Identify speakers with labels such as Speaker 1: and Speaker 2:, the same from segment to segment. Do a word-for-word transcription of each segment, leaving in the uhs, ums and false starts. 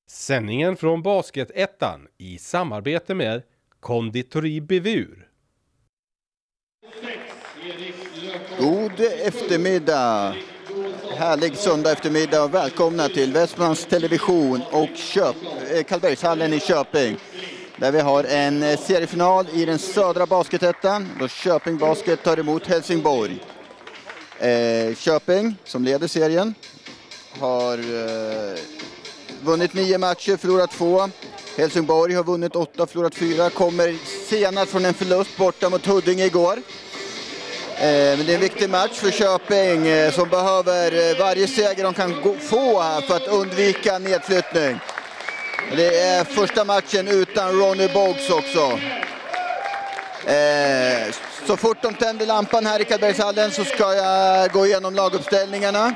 Speaker 1: Sändningen från Basketettan i samarbete med Konditori Bevur.
Speaker 2: God eftermiddag. Härlig söndag eftermiddag och välkomna till Västmanlands Television och Köp, eh, Karlbergshallen i Köping. Där vi har en seriefinal i den södra basketettan då Köping Basket tar emot Helsingborg. Eh, Köping, som leder serien, har eh, vunnit nio matcher, förlorat två. Helsingborg har vunnit åtta, förlorat fyra. Kommer senast från en förlust borta mot Huddinge igår. Eh, men det är en viktig match för Köping eh, som behöver eh, varje seger de kan gå, få här för att undvika nedflyttning. Det är första matchen utan Ronnie Boggs också. Eh, så fort de tänder lampan här i Karlbergshallen så ska jag gå igenom laguppställningarna.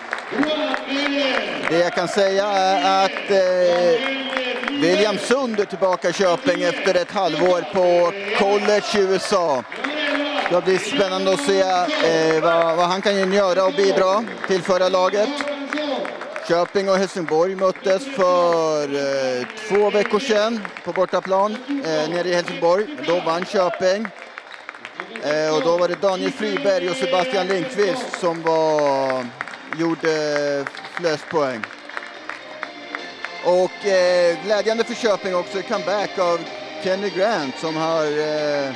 Speaker 2: Det jag kan säga är att eh, William Sund är tillbaka i Köping efter ett halvår på college i U S A. Det blir spännande att se eh, vad, vad han kan göra och bidra till förra laget. Köping och Helsingborg möttes för eh, två veckor sedan på bortaplan eh, nere i Helsingborg. Då vann Köping. Eh, och då var det Daniel Friberg och Sebastian Lindqvist som var, gjorde flest poäng. Och eh, glädjande för Köping också comeback av Kenny Grant som har... Eh,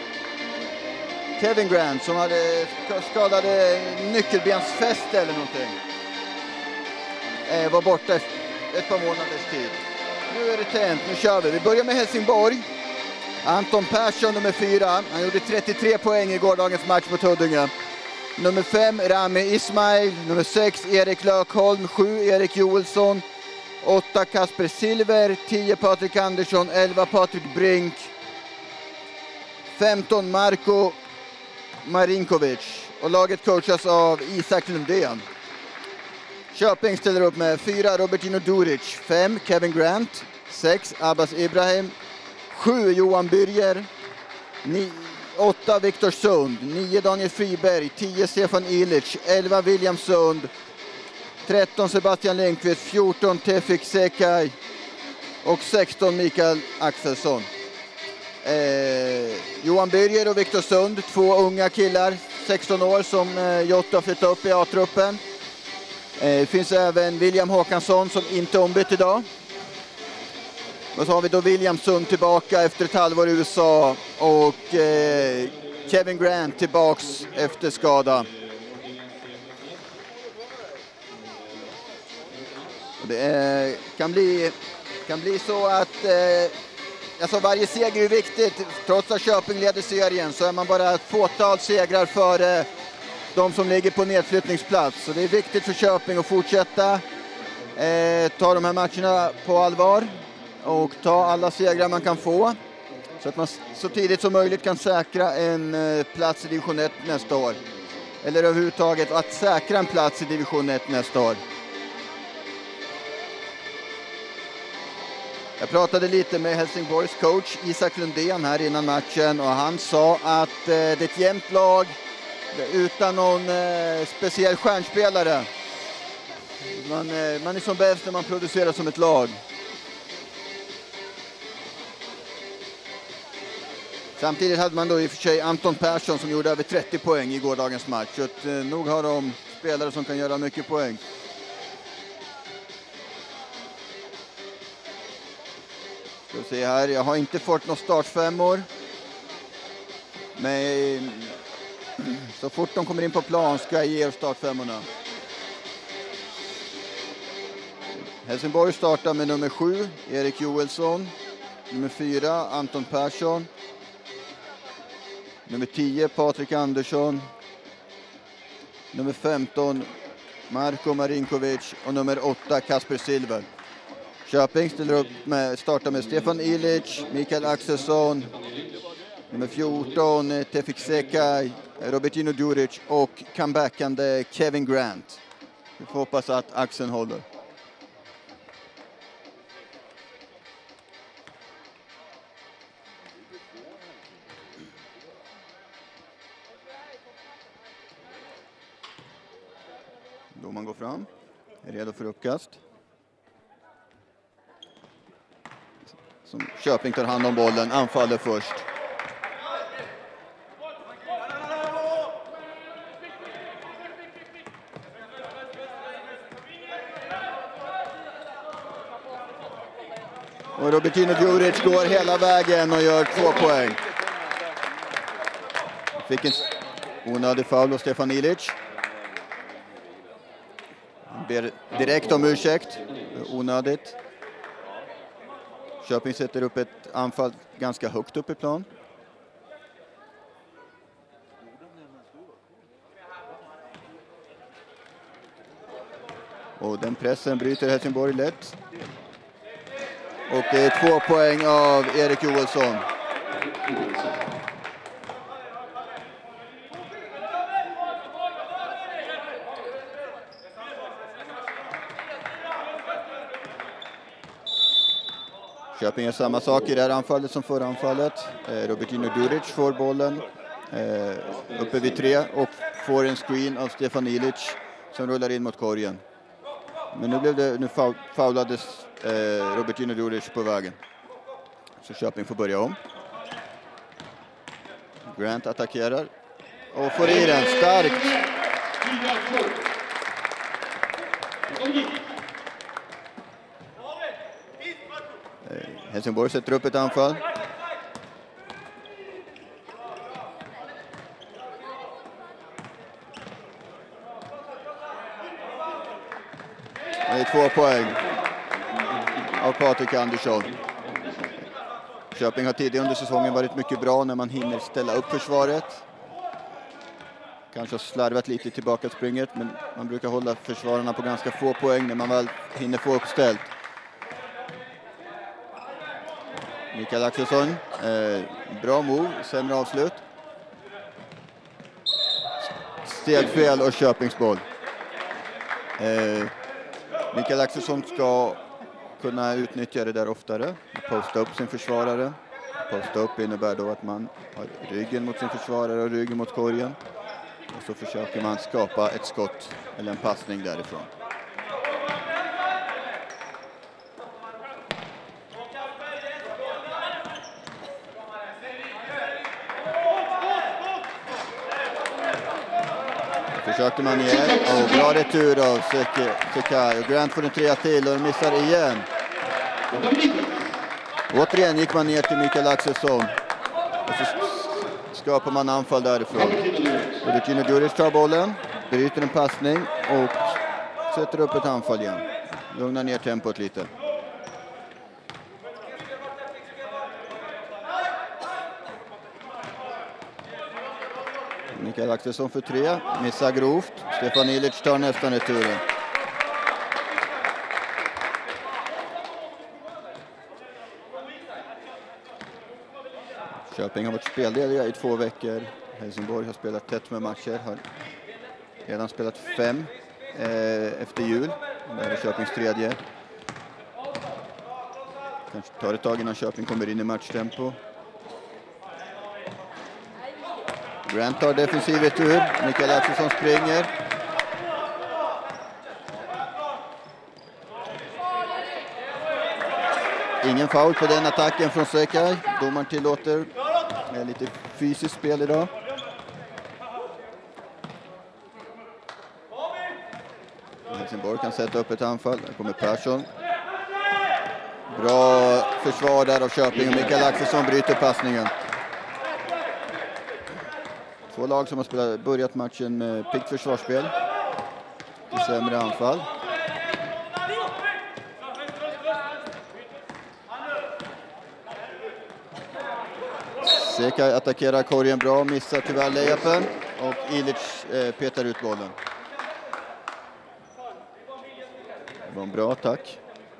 Speaker 2: Kevin Grant som hade skadade nyckelbensfäste eller någonting. Eh, var borta ett par månaders tid. Nu är det tänt, nu kör vi. Vi börjar med Helsingborg. Anton Persson nummer fyra. Han gjorde trettiotre poäng i gårdagens match mot Huddinge. Nummer fem Rami Ismail. Nummer sex Erik Lökholm. sju Erik Joelsson. åtta Kasper Silver. tio Patrik Andersson. elva Patrik Brink. femton Marko Marinkovic. Och laget coachas av Isak Lundén. Köping ställer upp med fyra Robertino Duric, fem Kevin Grant, sex Abbas Ibrahim, sju Johan Byrger, åtta Viktor Sund, nio Daniel Friberg, tio Stefan Ilic, elva William Sund, tretton Sebastian Lindqvist, fjorton Tefik Sekay och sexton Mikael Axelsson. Eh, Johan Byrger och Viktor Sund, två unga killar, sexton år som eh, Jotto flyttat upp i A-truppen. Det eh, finns även William Håkansson som inte är ombytt idag. Och så har vi då William Sund tillbaka efter ett halvår i U S A och eh, Kevin Grant tillbaks efter skada. Och det eh, kan, bli, kan bli så att eh, alltså varje seger är viktigt. Trots att Köping leder serien så är man bara ett fåtal segrar före de som ligger på nedflyttningsplats. Så det är viktigt för Köping att fortsätta eh, ta de här matcherna på allvar och ta alla segrar man kan få. Så att man så tidigt som möjligt kan säkra en eh, plats i division ett nästa år. Eller överhuvudtaget att säkra en plats i division ett nästa år. Jag pratade lite med Helsingborgs coach Isak Lundén här innan matchen och han sa att eh, det är ett jämnt lag utan någon eh, speciell stjärnspelare. Man, eh, man är som bäst när man producerar som ett lag. Samtidigt hade man då i och för sig Anton Persson som gjorde över trettio poäng i gårdagens match. Så att, eh, nog har de spelare som kan göra mycket poäng. Ska vi se här, jag har inte fått några startfemmor. Men så fort de kommer in på plan ska jag ge er startfemmorna. Helsingborg startar med nummer sju, Erik Joelsson. Nummer fyra, Anton Persson. Nummer tio, Patrik Andersson. Nummer femton, Marko Marinkovic. Och nummer åtta, Kasper Silver. Köping ställer upp med, startar med Stefan Ilic, Mikael Axelsson. Nummer fjorton, Tefik Sekay, Robertino Duric och comebackande Kevin Grant. Vi får hoppas att axeln håller. Då man går fram, är redo för uppkast. som Köping tar hand om bollen, anfaller först. Och Robertino Djuric går hela vägen och gör två poäng. Fick en onödig foul av Stefan Ilic. Han ber direkt om ursäkt. Onödigt. Köping sätter upp ett anfall ganska högt upp i plan. Och den pressen bryter Helsingborg lätt. Och det är två poäng av Erik Joelsson. Köping gör samma sak i det här anfallet som förra anfallet. Eh, Robertino Djuric får bollen eh, uppe vid tre och får en screen av Stefan Ilic som rullar in mot korgen. Men nu blev det nu faul, faulades eh, Robertino Djuric på vägen. Så Köping får börja om. Grant attackerar och får i den starkt. Helsingborg sätter upp ett anfall. Det är två poäng av Patrik Andersson. Köping har tidigare under säsongen varit mycket bra när man hinner ställa upp försvaret. Kanske har slarvat lite tillbaka springet, men man brukar hålla försvararna på ganska få poäng när man väl hinner få uppställt. Mikael Axelsson, eh, bra move, sämre avslut. Stegfel och Köpingsboll. Eh, Mikael Axelsson ska kunna utnyttja det där oftare. Posta upp sin försvarare. Posta upp innebär då att man har ryggen mot sin försvarare och ryggen mot korgen. Och så försöker man skapa ett skott eller en passning därifrån. Försökte man igen. Och bra retur av Sekai. Och Grant får en trea till och missar igen. Återigen gick man ner till Mikael Axelsson. Och så skapar man anfall därifrån. Robertino Djuric tar bollen. Bryter en passning och sätter upp ett anfall igen. Lugnar ner tempot lite. Mikael Axelsson för tre, missar grovt. Stefan Ilic tar nästan returen. Köping har varit spellediga i två veckor. Helsingborg har spelat tätt med matcher. Har redan spelat fem eh, efter jul. Det är Köpings tredje. Kanske tar ett tag innan Köping kommer in i matchtempo. Grant tar defensiv retur. Mikael Axelsson springer. Ingen foul på den attacken från Sekai. Domaren tillåter med lite fysiskt spel idag. Helsingborg kan sätta upp ett anfall. Där kommer Persson. Bra försvar där av Köping och Mikael Axelsson bryter passningen. Två lag som har spelat, börjat matchen med piggt försvarsspel. I sämre anfall. Sekai attackerar korgen bra, missar tyvärr layupen och Ilic eh, petar ut bollen. Det var en bra attack.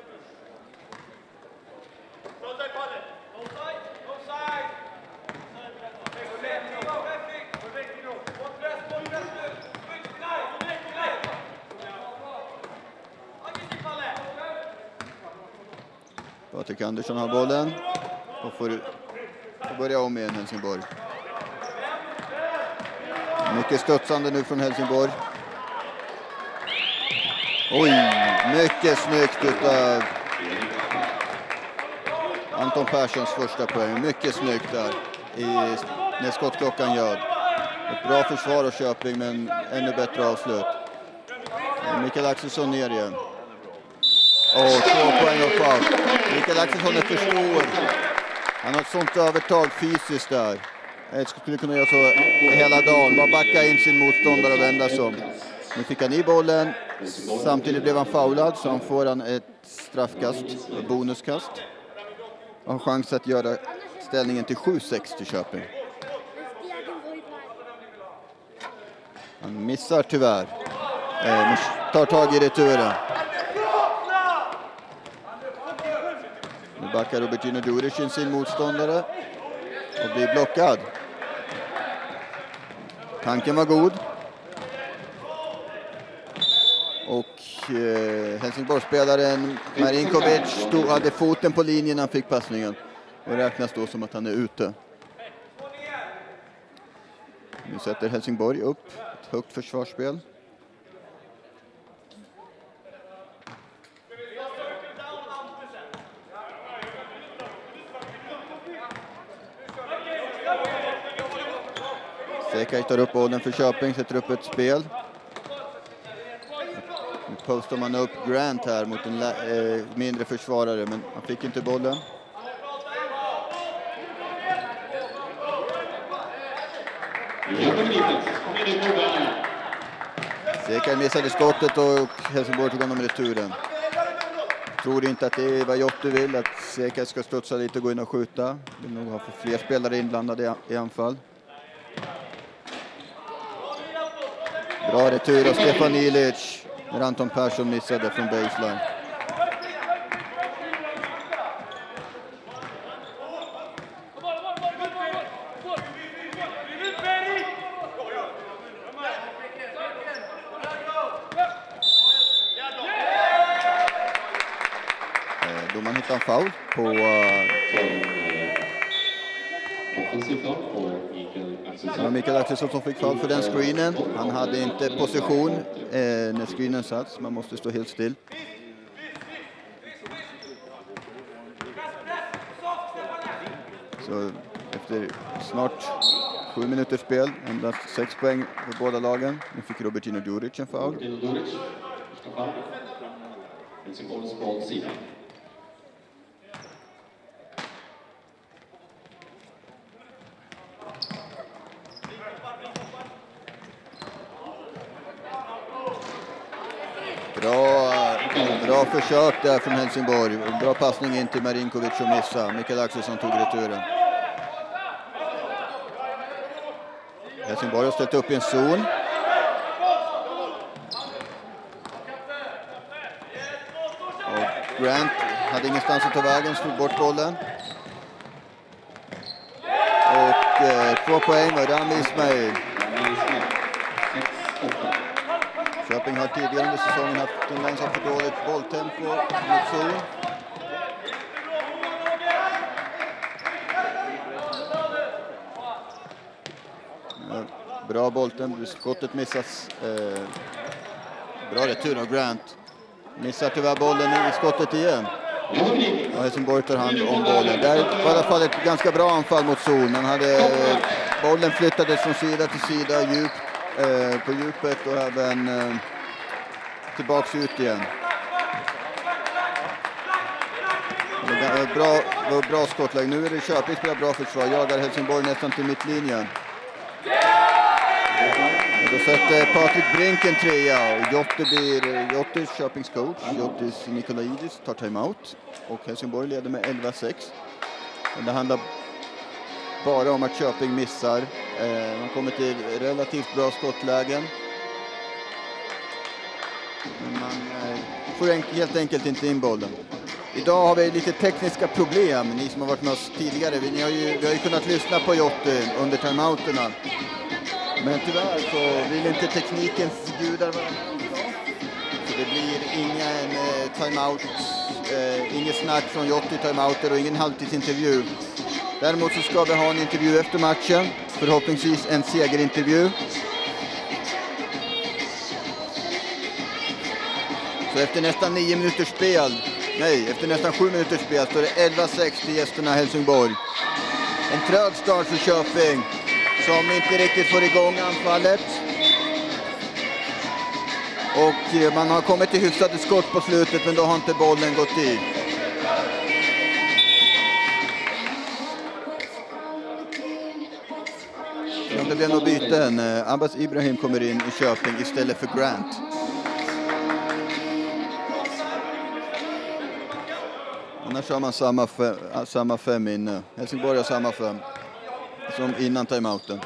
Speaker 2: Patrik Andersson har bollen och får börja om igen Helsingborg. Mycket studsande nu från Helsingborg. Oj, mycket snyggt utav Anton Perssons första poäng. Mycket snyggt där i, när skottklockan gör. Ett bra försvar av Köping, men ännu bättre avslut. Mikael Axelsson ner igen. Åh, två poäng och foul. Mikael Axelsson är för stor. Han har ett sånt övertag fysiskt där. Jag skulle kunna göra så hela dagen. Bara backa in sin motståndare och vända sig om. Nu fick han i bollen. Samtidigt blev han foulad, så han får han ett straffkast, ett bonuskast. Och har chans att göra ställningen till sju sex till Köping. Han missar tyvärr. Eh, tar tag i returen. Nu backar Robertino Duric in sin motståndare. Och blir blockad. Tanken var god. Och eh, Helsingborgsspelaren Marinkovic stod, hade foten på linjen när han fick passningen. Och räknas då som att han är ute. Nu sätter Helsingborg upp ett högt försvarsspel. Sekaj tar upp bollen för Köping, sätter upp ett spel. Nu postar man upp Grant här mot en äh, mindre försvarare, men han fick inte bollen. Sekaj missade skottet och Helsingborg tog honom i returen. Tror inte att det är vad Jotte vill, att Sekaj ska studsa lite och gå in och skjuta. Vill nog ha för fler spelare inblandade i anfall. Bra retur av Stefan Ilic när Anton Persson missade från baseline. Då man hittar en foul på Ja, Mikael Axelsson som fick fall för den screenen. Han hade inte position eh, när screenen satt. Man måste stå helt still. Så efter snart sju minuters spel, endast sex poäng för båda lagen. Nu fick Robertino Duric en foul. Bra, bra försök där från Helsingborg. Bra passning in till Marinkovic och missa. Mikael Axelsson tog returen. Helsingborg har ställt upp i en zon. Och Grant hade ingenstans att ta vägen, slog bort bollen. Och eh, två poäng och Rami Ismail. Köping har tidigare under säsongen haft tendens att för dåligt bolltempo mot zon. Ja, bra bolltempo, skottet missas. Eh, bra retur av Grant. Missar tyvärr bollen i skottet igen. Ja, Helsingborg tar hand om bollen. Där var i alla fall ett ganska bra anfall mot zon. Man hade, eh, bollen flyttades från sida till sida djupt. Eh, på djupet och även eh, tillbaks ut igen. Det var bra, var bra skottlägg. Nu är det Köping spelar bra försvar. Jagar Helsingborg nästan till mittlinjen. Och då sätter Patrik Brink en trea och Jotte blir Jottis Köpings coach. Jottis Nikolaidis tar timeout och Helsingborg leder med elva sex. Men det handlar bara om att Köping missar. Eh, man kommer till relativt bra skottlägen. Men man eh, får helt enkelt inte in bollen. Idag har vi lite tekniska problem. Ni som har varit med oss tidigare. Vi har ju, vi har ju kunnat lyssna på Jotte under timeouterna. Men tyvärr så vill inte teknikens gudar vara med. Så det blir ingen eh, timeout. Eh, inget snack från Jotte i timeouter och ingen halvtidsintervju. Däremot så ska vi ha en intervju efter matchen. Förhoppningsvis en segerintervju. Så efter nästan nio minuters spel Nej, efter nästan sju minuters spel står det elva sex till gästerna Helsingborg. En trög start för Köping som inte riktigt får igång anfallet. Och man har kommit till hyfsade skott på slutet, men då har inte bollen gått i. Det blir nog byten. Abbas Ibrahim kommer in i Köping istället för Grant. Annars har man samma fem, samma fem inne. Helsingborg har samma fem som innan timeouten.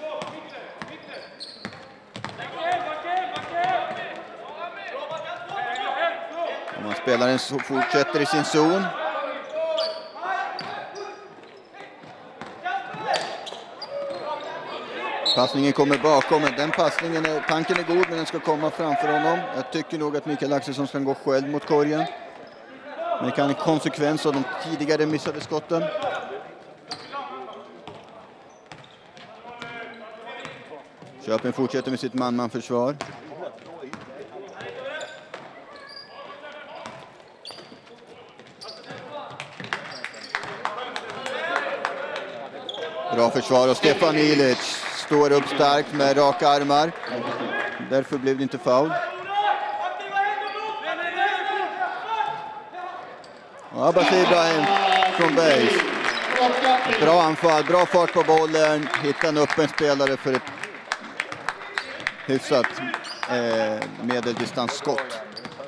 Speaker 2: Och man spelar en så fortsätter i sin zon. Passningen kommer bakom. Den passningen är, tanken är god, men den ska komma framför honom. Jag tycker nog att Mikael Axelsson ska gå själv mot korgen. Men det kan en konsekvens av de tidigare missade skotten. Köping fortsätter med sitt man-man-försvar. Bra försvar och Stefan Ilic står upp starkt med raka armar. Därför blev det inte foul. Och Abbas Ibrahim från base. Bra anfall, bra fart på bollen. Hittar en öppen spelare för ett hyfsat eh, medeldistansskott.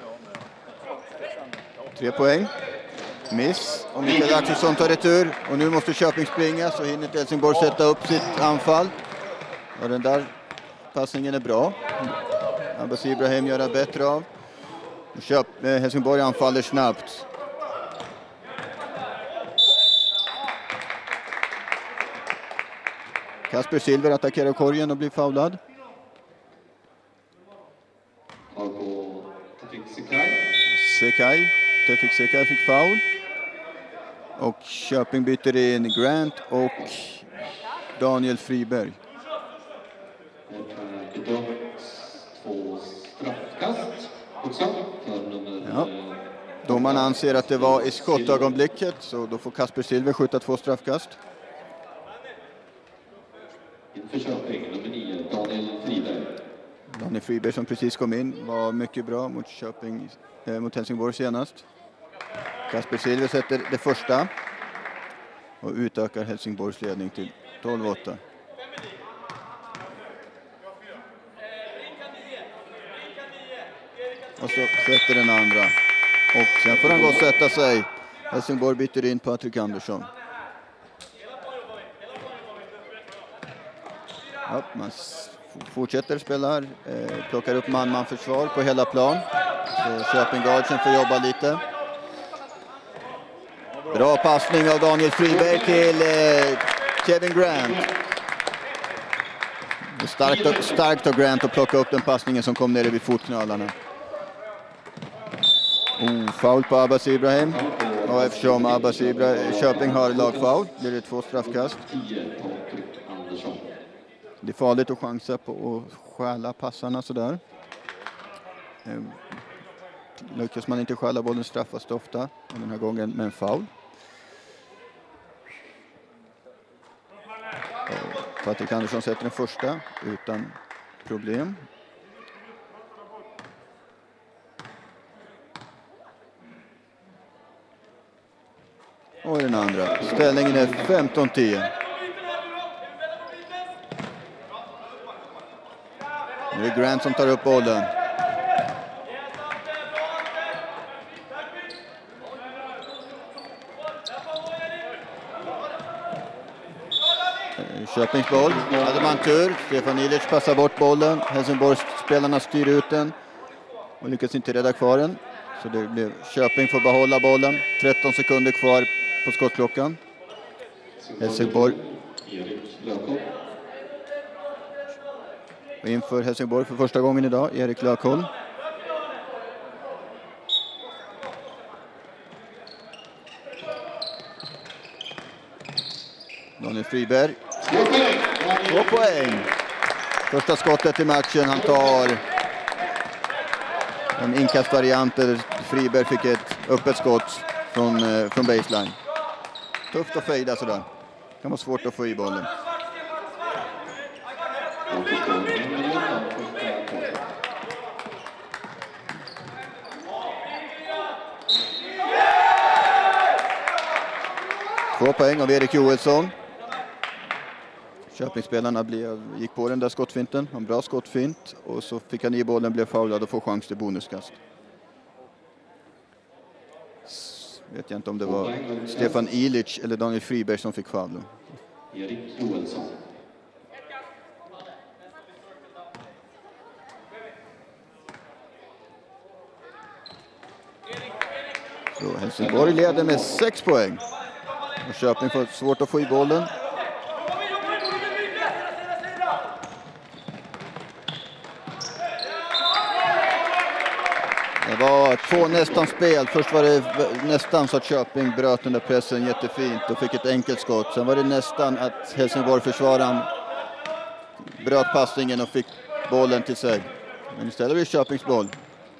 Speaker 2: Tre poäng. Miss. Och Mikael Axelsson tar retur. Och nu måste Köping springa, så hinner Helsingborg sätta upp sitt anfall. Och den där passningen är bra. Abbas Ibrahim gör det bättre av. Köp, eh, Helsingborg anfaller snabbt. Kasper Silver attackerar korgen och blir foulad. Sekai. Tefik Sekai fick foul. Och Köping byter in Grant och Daniel Friberg. Ja. Domaren anser att det var i skottögonblicket, så då får Kasper Silver skjuta två straffkast.
Speaker 3: Inför Köping, nummer nio, Daniel Friberg.
Speaker 2: Daniel Friberg som precis kom in var mycket bra mot Köping, eh, mot Helsingborg senast. Kasper Silver sätter det första och utökar Helsingborgs ledning till tolv åtta. Och så sätter den andra. Och sen får han gå och sätta sig. Helsingborg byter in Patrik Andersson. Ja, man fortsätter spela här. Eh, plockar upp man-man-försvar på hela plan. Så Köping Gardsen får jobba lite. Bra passning av Daniel Friberg till eh, Kevin Grant. Starkt, starkt av Grant att plocka upp den passningen som kom ner vid fotknölarna. Oh, foul på Abbas Ibrahim. Och eftersom Abbas Ibrahim, Köping har lagfoul blir det två straffkast. Det är farligt att chansa på att stjäla passarna sådär. Lyckas man inte stjäla bollen straffas det ofta. Och den här gången med en foul. Och Patrik Andersson sätter den första utan problem. Och den andra. Ställningen är femton tio. Nu är det Grant som tar upp bollen. Köpings boll. Hade man tur. Stefan Ilic passar bort bollen. Helsingborgs spelarna styr ut den. Och lyckas inte rädda kvar den. Så det blev Köping får behålla bollen. tretton sekunder kvar på skottklockan. Helsingborg. Och inför Helsingborg för första gången idag, Erik Lökholm. Daniel Friberg. Två poäng. Första skottet i matchen. Han tar en inkastvariant där Friberg fick ett öppet skott från, eh, från baseline. Tufft att fejda sådär. Kan vara svårt att få i bollen. Två poäng av Erik Joelsson. Köpingsspelarna blev, gick på den där skottfinten. En bra skottfint. Och så fick han i bollen, blev foulad och får chans till bonuskast. Vet jag inte om det var Stefan Ilic eller Daniel Friberg som fick foul.
Speaker 3: Erik Joelsson.
Speaker 2: Så Helsingborg leder med sex poäng. Och Köping får svårt att få i bollen. Det var två nästan spel. Först var det nästan så att Köping bröt den där pressen jättefint och fick ett enkelt skott. Sen var det nästan att Helsingborg försvararen bröt passningen och fick bollen till sig. Men istället är det Köpings boll.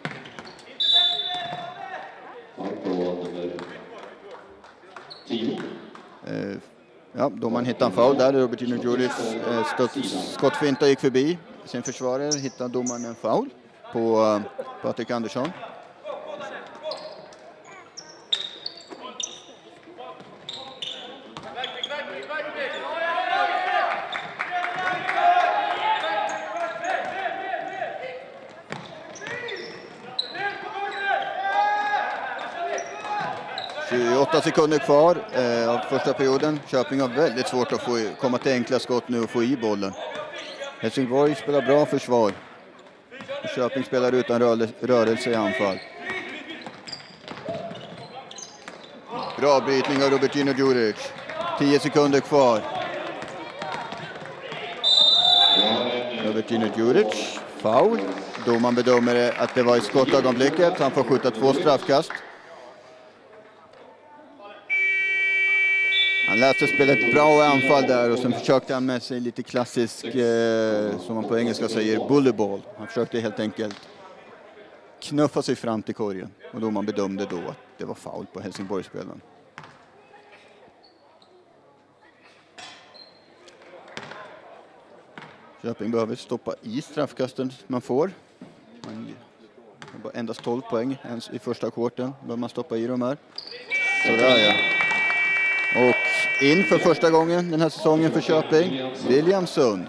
Speaker 2: Ja, då man hittade en foul där. Robertino Djuric eh, skottfinta gick förbi sin försvarare. Hittade domaren en foul på uh, Patrik Andersson. tjugoåtta sekunder kvar eh, av första perioden. Köping har väldigt svårt att få i, komma till enkla skott nu och få i bollen. Helsingborg spelar bra försvar. Köping spelar utan rörelse, rörelse i anfall. Bra brytning av Robertino Djuric. tio sekunder kvar. Robertino Djuric, foul. Domaren bedömer att det var i skottögonblicket. Han får skjuta två straffkast. Han läste spelet bra i anfall där och sen försökte han med sig lite klassisk, eh, som man på engelska säger, bullerball. Han försökte helt enkelt knuffa sig fram till korgen. Och då man bedömde då att det var foul på Helsingborgsspelaren. Köping behöver stoppa i straffkasten man får. Man har bara endast tolv poäng ens i första kvarten. Behöver man stoppa i dem här. Sådär ja. Och in för första gången den här säsongen för Köping, William Sund.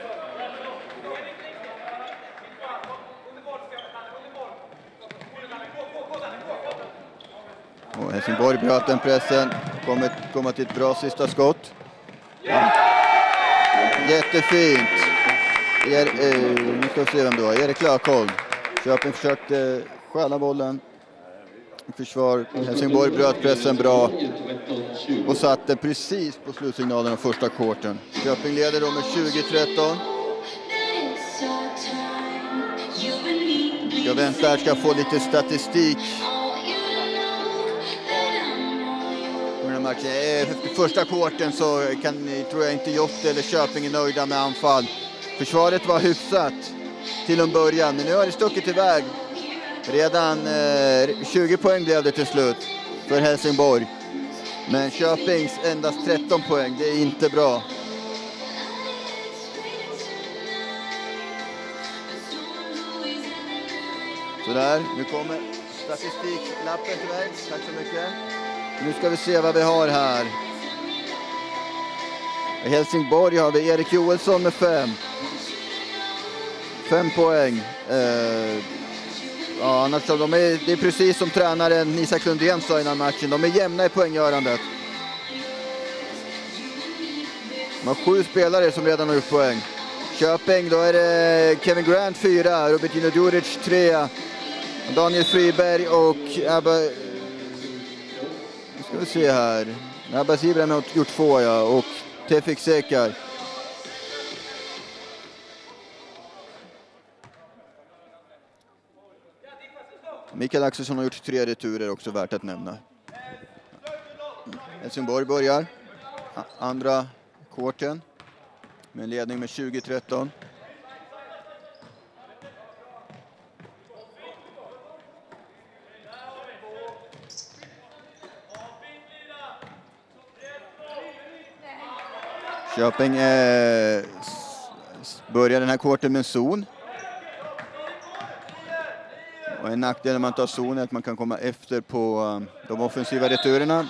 Speaker 2: Och Helsingborg bröt den pressen, kommer komma till ett bra sista skott. Ja. Jättefint. Er, eh, nu ska vi se vem det var, Erik Lökholm. Köping försökte stjäla bollen. Försvar. Helsingborg bröt pressen bra och satte precis på slutsignalen av första kvarten. Köping leder då med tjugo tretton. Jag väntar, ska få lite statistik. Efter första kvarten så kan, tror jag inte Jotte eller Köping är nöjda med anfall. Försvaret var hyfsat till en början, men nu har det stuckit iväg. Redan eh, tjugo poäng blev det till slut för Helsingborg. Men Köpings endast tretton poäng, det är inte bra. Sådär, nu kommer statistiklappen till mig. Tack så mycket. Nu ska vi se vad vi har här. I Helsingborg har vi Erik Joelsson med fem. Fem poäng. Eh, Ja, annars så de är, det är precis som tränaren Isak Lundén sa innan matchen. De är jämna i poänggörandet. De har sju spelare som redan har gjort poäng. Köping, då är det Kevin Grant fyra, Robertino Djuric tre, Daniel Friberg och Abba... Nu ska vi se här. Abbas Ibrahim har gjort två, ja, och Tefik Sekar. Mikael Axelsson har gjort tre returer, också värt att nämna. Helsingborg börjar andra kvarten med en ledning med tjugo tretton. Köping eh, börjar den här kvarten med en zon. Och en nackdel när man tar zon är att man kan komma efter på uh, de offensiva returerna.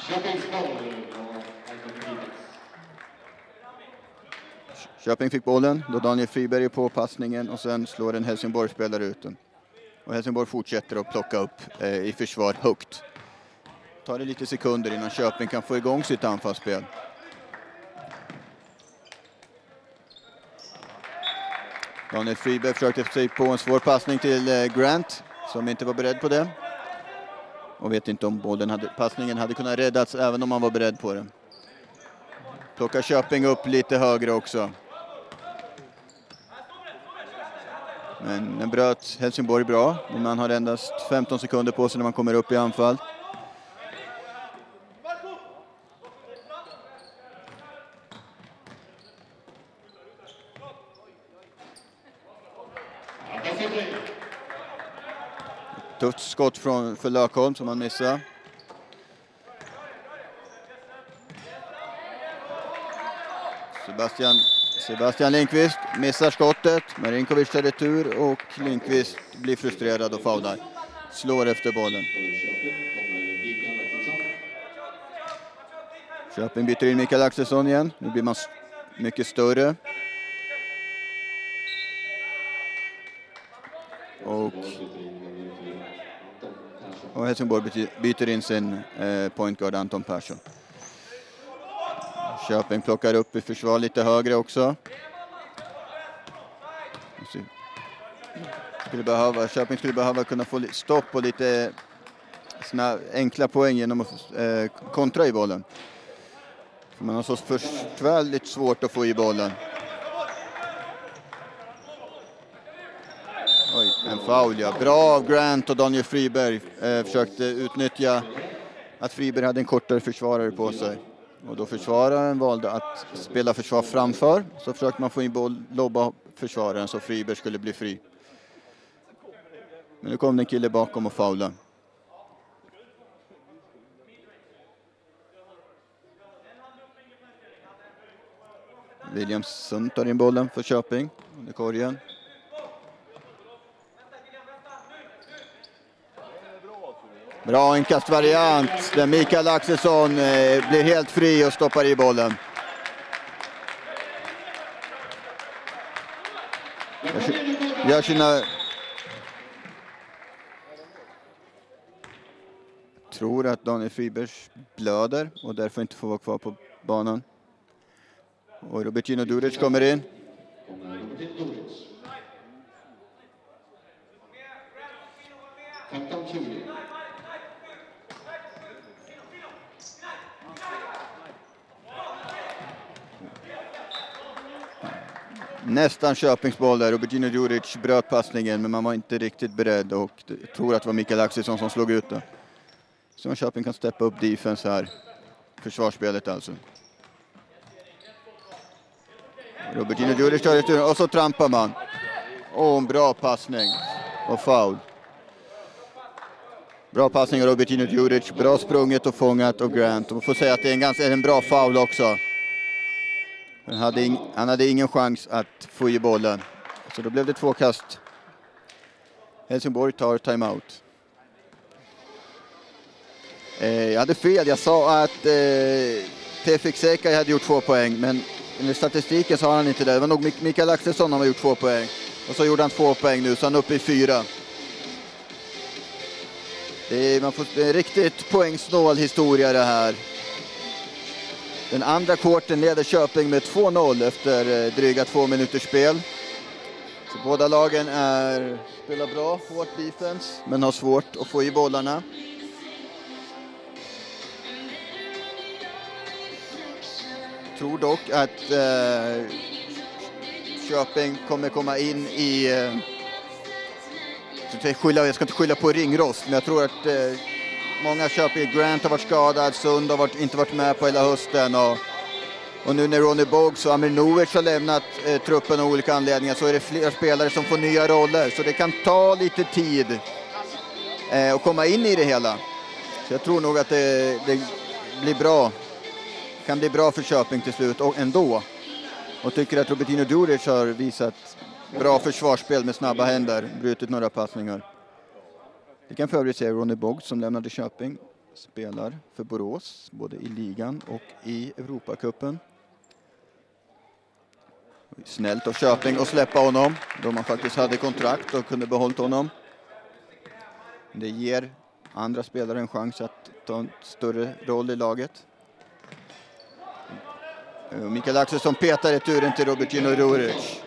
Speaker 2: Köping fick bollen då Daniel Friberg är på passningen och sen slår en Helsingborg-spelare ut den. Och Helsingborg fortsätter att plocka upp eh, i försvar högt. Tar det lite sekunder innan Köping kan få igång sitt anfallsspel. Daniel Friberg försökte sig på en svår passning till eh, Grant som inte var beredd på det. Och vet inte om bollen hade, passningen hade kunnat räddats även om man var beredd på det. Plockar Köping upp lite högre också. Men den bröt Helsingborg bra. Men man har endast femton sekunder på sig när man kommer upp i anfall. Tufft skott från, för Lökholm som han missar. Sebastian, Sebastian Lindqvist missar skottet. Marinkovic tar retur och Lindqvist blir frustrerad och faular. Slår efter bollen. Köping byter in Mikael Axelsson igen. Nu blir man mycket större. Och, och Helsingborg byter in sin eh, pointguard Anton Persson. Köping plockar upp i försvar lite högre också. Skulle behöva, Köping skulle behöva kunna få stopp på lite såna enkla poäng genom att eh, kontra i bollen. För man har så först väldigt svårt att få i bollen. Oj, en foul, ja. Bra av Grant och Daniel Friberg. Eh, försökte utnyttja att Friberg hade en kortare försvarare på sig. Och då försvararen valde att spela försvar framför. Så försökte man få in boll, lobba försvararen så Friberg skulle bli fri. Men nu kom det en kille bakom och faula. Williamson tar in bollen för Köping under korgen. Bra inkastvariant där Mikael Axelsson eh, blir helt fri och stoppar i bollen. Gör sina... Tror att Daniel Fribergs blöder och därför inte får vara kvar på banan. Och Robertino Duric kommer in. Nästan Köpingsboll där. Robertino Duric bröt passningen men man var inte riktigt beredd och tror att det var Mikael Axelsson som slog ut det. Så Köping kan steppa upp defense här. Försvarsspelet alltså. Robertino Duric tar retur och så trampar man. Åh, en bra passning. Och foul. Bra passning av Robertino Duric. Bra sprunget och fångat och Grant. Och man får säga att det är en, ganska, en bra foul också. Han hade, ing, han hade ingen chans att få i bollen. Så då blev det två kast. Helsingborg tar timeout. Eh, jag hade fel. Jag sa att eh, Tefik Sekai hade gjort två poäng. Men i statistiken så har han inte det. Det var nog Mikael Axelsson som har gjort två poäng. Och så gjorde han två poäng nu. Så han är uppe i fyra. Det är, man får, det är en riktigt poängsnål historia det här. Den andra kvarten leder Köping med två noll efter eh, dryga två minuters spel. Så båda lagen är, spelar bra, hårt defense, men har svårt att få i bollarna. Jag tror dock att eh, Köping kommer komma in i... Eh, jag, skylla, jag ska inte skylla på ringrost, men jag tror att eh, många Köping, Grant har varit skadad, Sund har varit, inte varit med på hela hösten. Och, och nu när Ronny Boggs och Amir Novic har lämnat eh, truppen av olika anledningar så är det fler spelare som får nya roller. Så det kan ta lite tid eh, att komma in i det hela. Så jag tror nog att det, det blir bra. Kan bli bra för Köping till slut och ändå. Och tycker att Robertino Duric har visat bra försvarsspel med snabba händer. Brutit några passningar. Vi kan för övrigt se Ronny Boggs som lämnade Köping. Spelar för Borås både i ligan och i Europacupen. Snällt av Köping att släppa honom då man faktiskt hade kontrakt och kunde behållit honom. Det ger andra spelare en chans att ta en större roll i laget. Mikael Axelsson petar returen till Robertino Duric.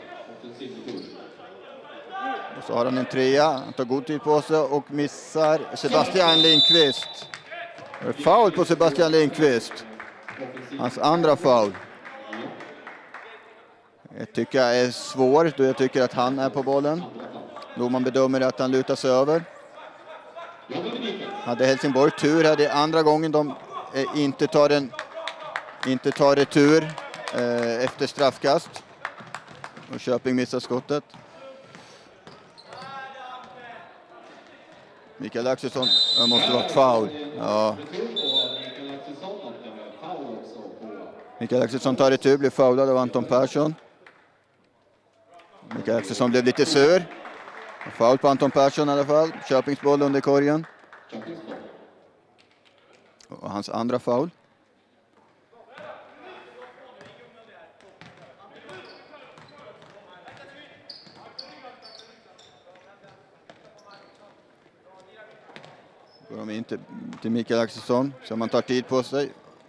Speaker 2: Och så har han en trea. Han tar god tid på sig och missar Sebastian Lindqvist. Foul på Sebastian Lindqvist. Hans andra foul. Jag tycker jag är svår då jag tycker att han är på bollen. Då man bedömer att han lutar sig över. Hade Helsingborg tur hade andra gången de eh, inte tar en inte tar retur eh, efter straffkast. Och Köping missar skottet. Mikael Axelsson, det måste vara foul. Ja. Mikael Axelsson tar retur, blir foulad av Anton Persson. Mikael Axelsson blev lite sur. Foul på Anton Persson i alla fall. Köpings boll under korgen. Och hans andra foul. Går de in till, till Mikael Axelsson så man tar tid på sig.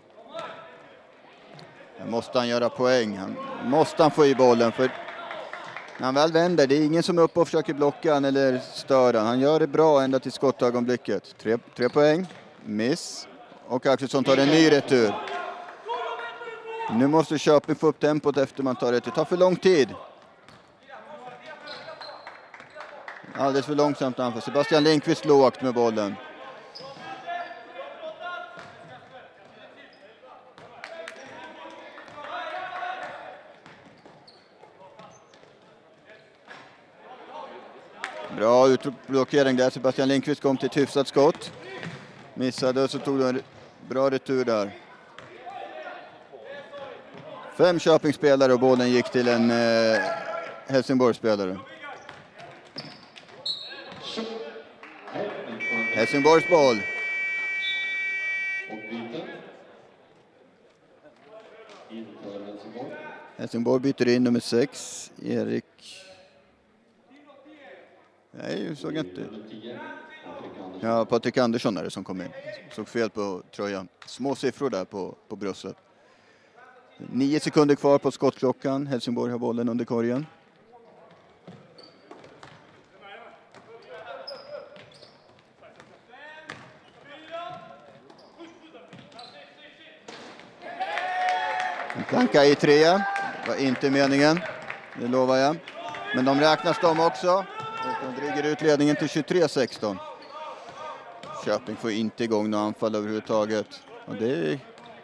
Speaker 2: Här måste han göra poäng. Han, måste han få i bollen för när han väl vänder, det är ingen som är uppe och försöker blocka han eller störa. Han gör det bra ända till skottögonblicket. Tre, tre poäng, miss. Och Axelsson tar en ny retur. Nu måste Köping få upp tempot efter man tar retur. Det tar för lång tid. Alldeles för långsamt anfall. Sebastian Lindqvist lågt med bollen. Bra utblockering där. Sebastian Lindqvist kom till ett hyfsat skott. Missade och så tog en bra retur där. Fem Köping-spelare och bollen gick till en eh, Helsingborg-spelare. Helsingborgs boll. Helsingborg byter in nummer sex. Erik. Nej, såg inte. Ja, Patrik Andersson är det som kom in. Såg fel på tröjan. Små siffror där på, på bröstet. Nio sekunder kvar på skottklockan. Helsingborg har bollen under korgen. En planka i trea. Var inte meningen. Det lovar jag. Men de räknas de också. Och de dryger ut ledningen till tjugotre sexton. Köping får inte igång några anfall överhuvudtaget. Och det är...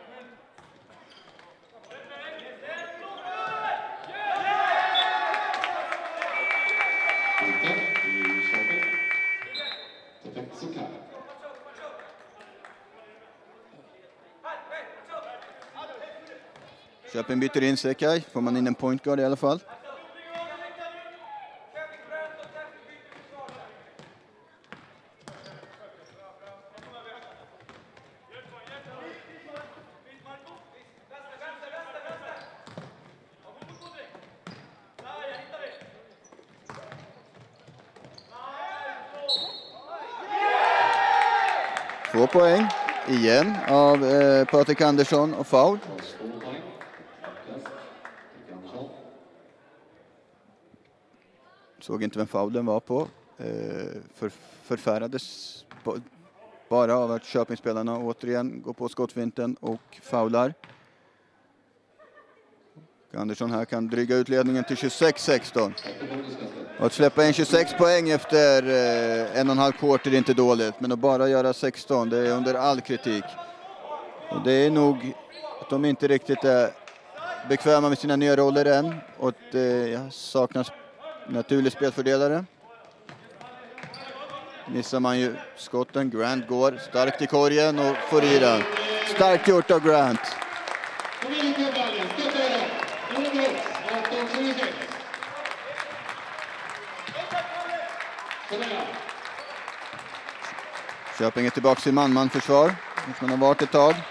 Speaker 2: Köping byter in Sekaj. Får man in en point guard i alla fall. Två poäng igen av eh, Patrik Andersson och foul. Såg inte vem foulen var på. Eh, för, förfärades på, bara av att Köpingsspelarna återigen går på skottvinten och foular. Andersson här kan dryga ut ledningen till tjugosex sexton. Och att släppa in tjugosex poäng efter eh, en och en halv quarter är inte dåligt. Men att bara göra sexton, det är under all kritik. Och det är nog att de inte riktigt är bekväma med sina nya roller än. Och att eh, saknas naturlig spelfördelare. Missar man ju skotten. Grant går starkt i korgen och får i den. Starkt gjort av Grant. Köping är tillbaka i man-man-försvar. Man har varit ett tag.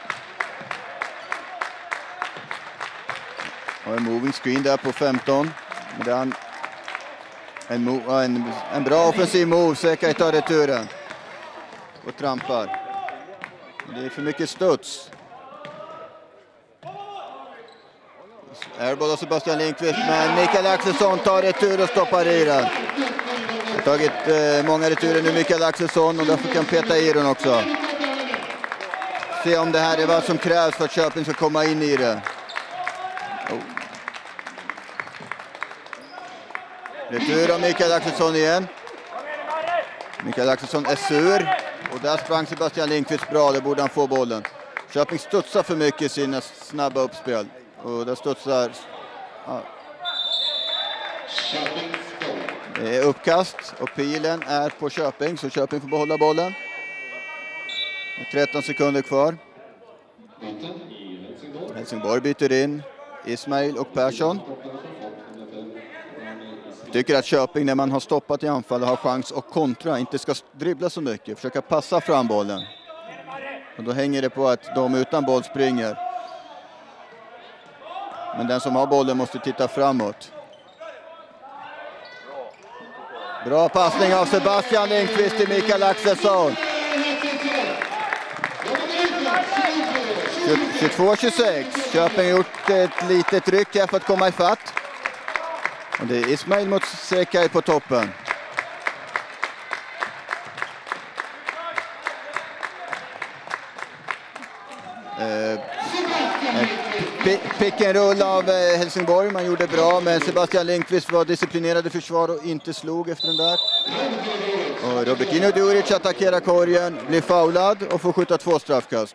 Speaker 2: Och en moving screen där på femton. En, en, en, en bra offensiv move. Sekai tar returen. Och trampar. Det är för mycket studs. Airball och Sebastian Lindqvist, men Mikael Axelsson tar retur och stoppar i den. Har tagit eh, många returer nu Mikael Axelsson och därför kan peta i den också. Se om det här är vad som krävs för att Köping ska komma in i det. Oh. Retur av Mikael Axelsson igen. Mikael Axelsson är sur. Och där sprang Sebastian Lindqvist bra, där borde han få bollen. Köping studsar för mycket i sina snabba uppspel. Och där studsar... Ja. Det är uppkast och pilen är på Köping, så Köping får behålla bollen. tretton sekunder kvar. Helsingborg byter in Ismail och Persson. Jag tycker att Köping när man har stoppat i anfall har chans att kontra, inte ska dribbla så mycket, försöka passa fram bollen. Och då hänger det på att de utan boll springer. Men den som har bollen måste titta framåt. Bra passning av Sebastian Lindqvist till Mikael Axelsson. tjugotvå tjugosex. Köping har gjort ett litet ryck här för att komma i fatt. Och det är Ismail mot Sekai på toppen. Eh, pick and roll av eh, Helsingborg. Man gjorde bra, men Sebastian Lindqvist var disciplinerad i försvar och inte slog efter den där. Och Robertino Duric attackerar korgen, blir foulad och får skjuta två straffkast.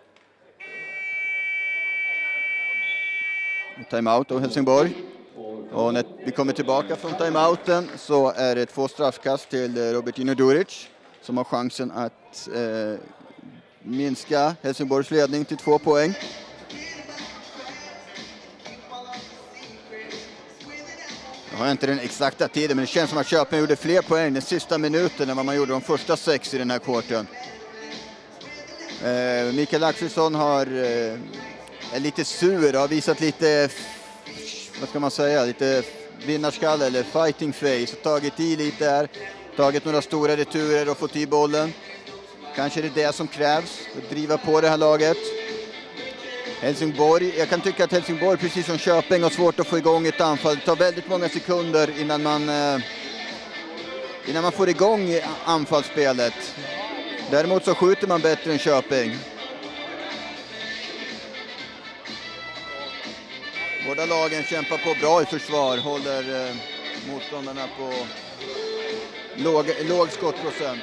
Speaker 2: Timeout av Helsingborg. Och när vi kommer tillbaka från timeouten så är det två straffkast till Robertino Duric som har chansen att eh, minska Helsingborgs ledning till två poäng. Jag har inte den exakta tiden, men det känns som att Köping gjorde fler poäng den sista minuten än vad man gjorde de första sex i den här kvarten. Eh, Mikael Axelsson har, eh, är lite sur och har visat lite, vad ska man säga, lite vinnarskalle eller fighting face. Tagit i lite här, tagit några stora returer och fått i bollen. Kanske det är det som krävs för att driva på det här laget. Helsingborg, jag kan tycka att Helsingborg precis som Köping har svårt att få igång ett anfall. Det tar väldigt många sekunder innan man, eh, innan man får igång anfallsspelet. Däremot så skjuter man bättre än Köping. Båda lagen kämpar på bra i försvar, håller eh, motståndarna på låg, låg skottprocent.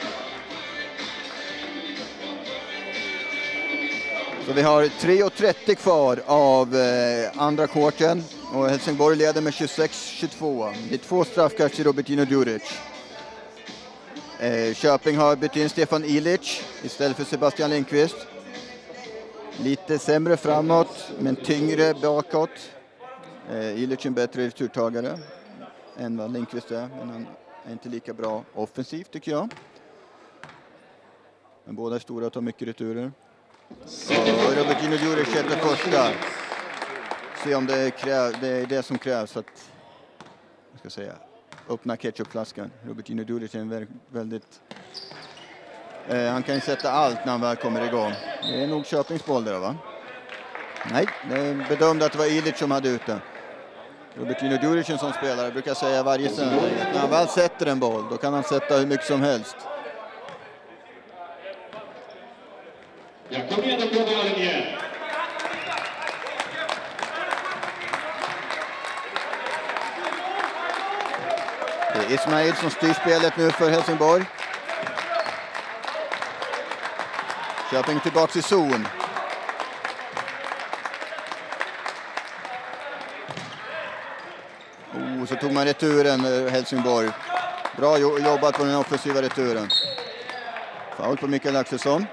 Speaker 2: Så vi har tre trettio kvar av eh, andra kvarten och Helsingborg leder med tjugosex tjugotvå. Det är två straffkast till Robertino Duric. Eh, Köping har bytt in Stefan Ilic istället för Sebastian Lindqvist. Lite sämre framåt men tyngre bakåt. Eh, Ilic är en bättre returtagare än vad Lindqvist är, men han är inte lika bra offensivt tycker jag. Men båda är stora och tar mycket returer. Och Robertino Duric sätter första. Se om det, kräv, det är det som krävs för att, jag ska säga, öppna ketchupflaskan. Robertino Duric är en väldigt... Eh, han kan ju sätta allt när han väl kommer igång. Det är nog Köpings boll där, va? Nej, det bedömde att det var Ilic som hade ute. Robertino Duric som spelare brukar säga varje söndag att när han väl sätter en boll, då kan han sätta hur mycket som helst.
Speaker 3: Jag kommer igen på bollen igen.
Speaker 2: Det är Ismail som styr spelet nu för Helsingborg. Köping tillbaka i zon. Oh, så tog man returen Helsingborg. Bra jobbat på den offensiva returen. Foul på Mikael Axelsson.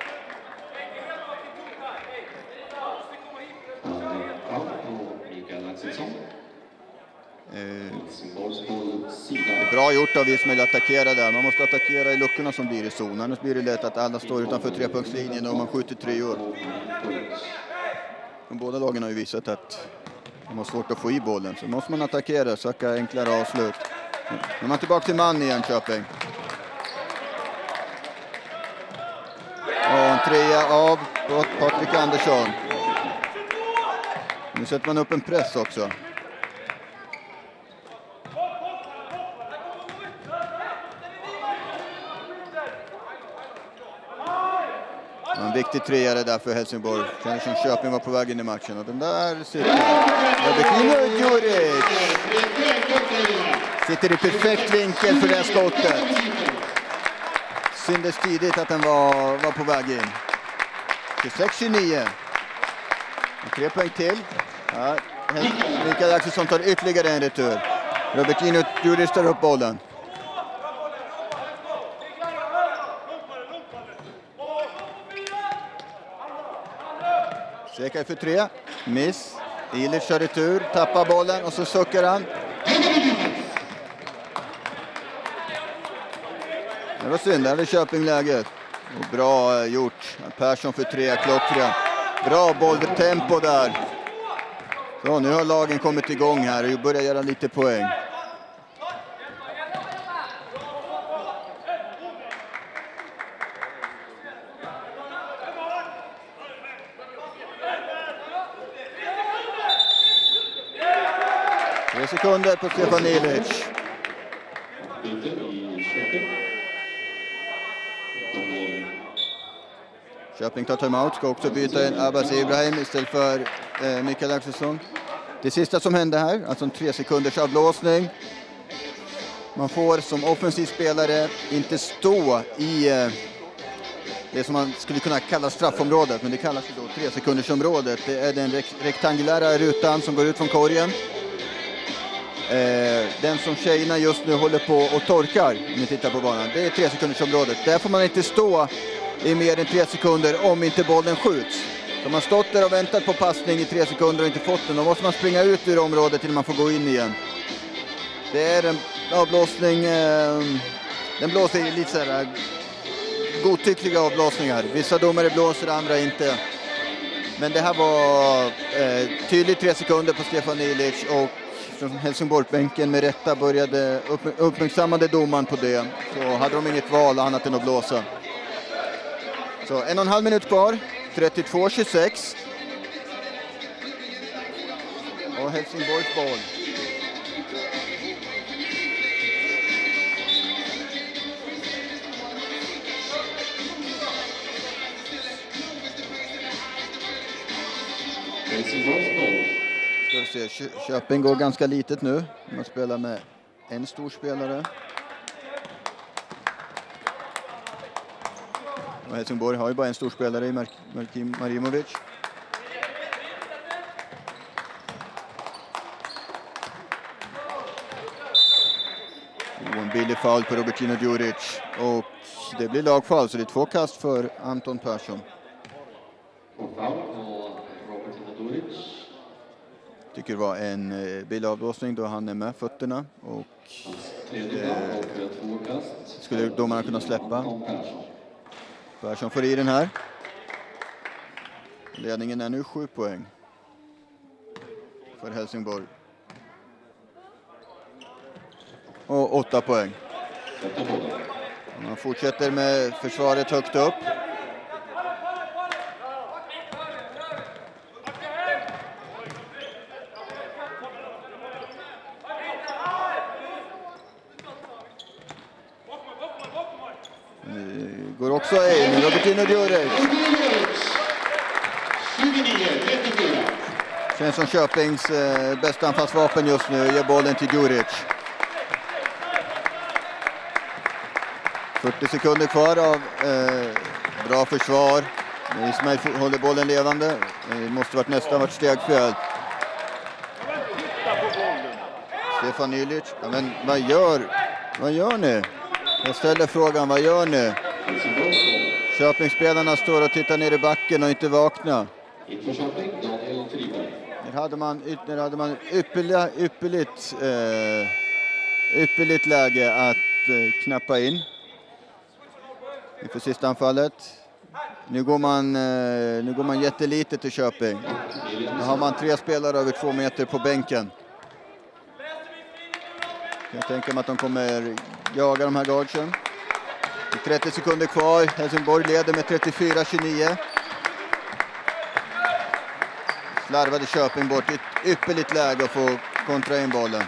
Speaker 3: Helsingborgs boll sida.
Speaker 2: Bra gjort av Ismail att attackera där. Man måste attackera i luckorna som blir i zon. Annars blir det lätt att alla står utanför trepunktslinjen och man skjuter treor. Båda lagen har ju visat att de har svårt att få i bollen. Så måste man attackera, söka enklare avslut. Nu är man tillbaka till man igen, Köping. Och en trea av Patrik Andersson. Nu sätter man upp en press också. En viktig treare där för Helsingborg. Känns som Köping var på väg in i matchen. Och den där sitter Robertino Djuric. Sitter i perfekt vinkel för det här skottet. Syndes tidigt att den var, var på väg in. tjugosex tjugonio. Tre poäng till. Ja, Mikael Axelsson tar ytterligare en retur. Robertino Djuric tar upp bollen. Sekar för tre. Miss. Ilic kör retur. Tappar bollen och så suckar han. Det var synd. Där är Köping läget. Och bra gjort. Persson för tre. Klockren. Bra bolltempo där. Så nu har lagen kommit igång här och börjar göra lite poäng. Tre sekunder på Stefan Ilic. Köping tar timeout, ska också byta in Abbas Ibrahim istället för eh, Mikael Axelsson. Det sista som hände här, alltså en tre sekunders avblåsning. Man får som offensiv spelare inte stå i eh, det som man skulle kunna kalla straffområdet, men det kallas ju då tre sekundersområdet. Det är den rek- rektangulära rutan som går ut från korgen. Eh, den som tjejerna just nu håller på och torkar, om ni tittar på banan, det är tre sekundersområdet. Där får man inte stå i mer än tre sekunder om inte bollen skjuts. Så man stått där och väntat på passning i tre sekunder och inte fått den. Då måste man springa ut ur området till man får gå in igen. Det är en avblåsning. Eh, den blåser lite så här godtyckliga avblåsningar. Vissa domare blåser, andra inte. Men det här var eh, tydligt tre sekunder på Stefan Ilic och från Helsingborgsbänken med rätta började upp, uppmärksammade domaren på det. Så hade de inget val annat än att blåsa. Så en och en halv minut kvar. trettiotvå tjugosex. Och Helsingborgs boll.
Speaker 3: Helsingborgs boll.
Speaker 2: Ska vi se, Köping går ganska litet nu. Man spelar med en stor spelare. Och Helsingborg har ju bara en stor spelare i Markim Marimovic. Och en billig foul på Robertino Djuric. Och det blir lagfoul, så det är två kast för Anton Persson.
Speaker 3: Och foul på Robertino Djuric.
Speaker 2: Tycker det var en eh, billig avblåsning då han är med fötterna. Och
Speaker 3: Tredje foul och två kast.
Speaker 2: skulle domarna kunna släppa.
Speaker 3: Anton Persson.
Speaker 2: Persson får i den här. Ledningen är nu sju poäng för Helsingborg. Och åtta poäng. Man fortsätter med försvaret högt upp. Går också in, Robertino Djuric. Känns som Köpings eh, bästa anfallsvapen just nu. Ger bollen till Djuric. fyrtio sekunder kvar av eh, bra försvar. Ismail håller bollen levande. Det måste varit nästan varit stegfel. Stefan Ilic. Ja, men vad gör, vad gör ni? Jag ställer frågan, vad gör ni? Köpingsspelarna står och tittar ner i backen och inte vakna. Där hade man, där hade man ypperliga, ypperligt, eh, ypperligt läge att eh, knappa in inför sista anfallet. Nu går man, eh, nu går man jättelite till Köping. Nu har man tre spelare över två meter på bänken. Jag tänker mig att de kommer jaga de här guardsen. trettio sekunder kvar. Helsingborg leder med trettiofyra tjugonio. Slarvade Köping bort ett ypperligt läge att få kontra in bollen.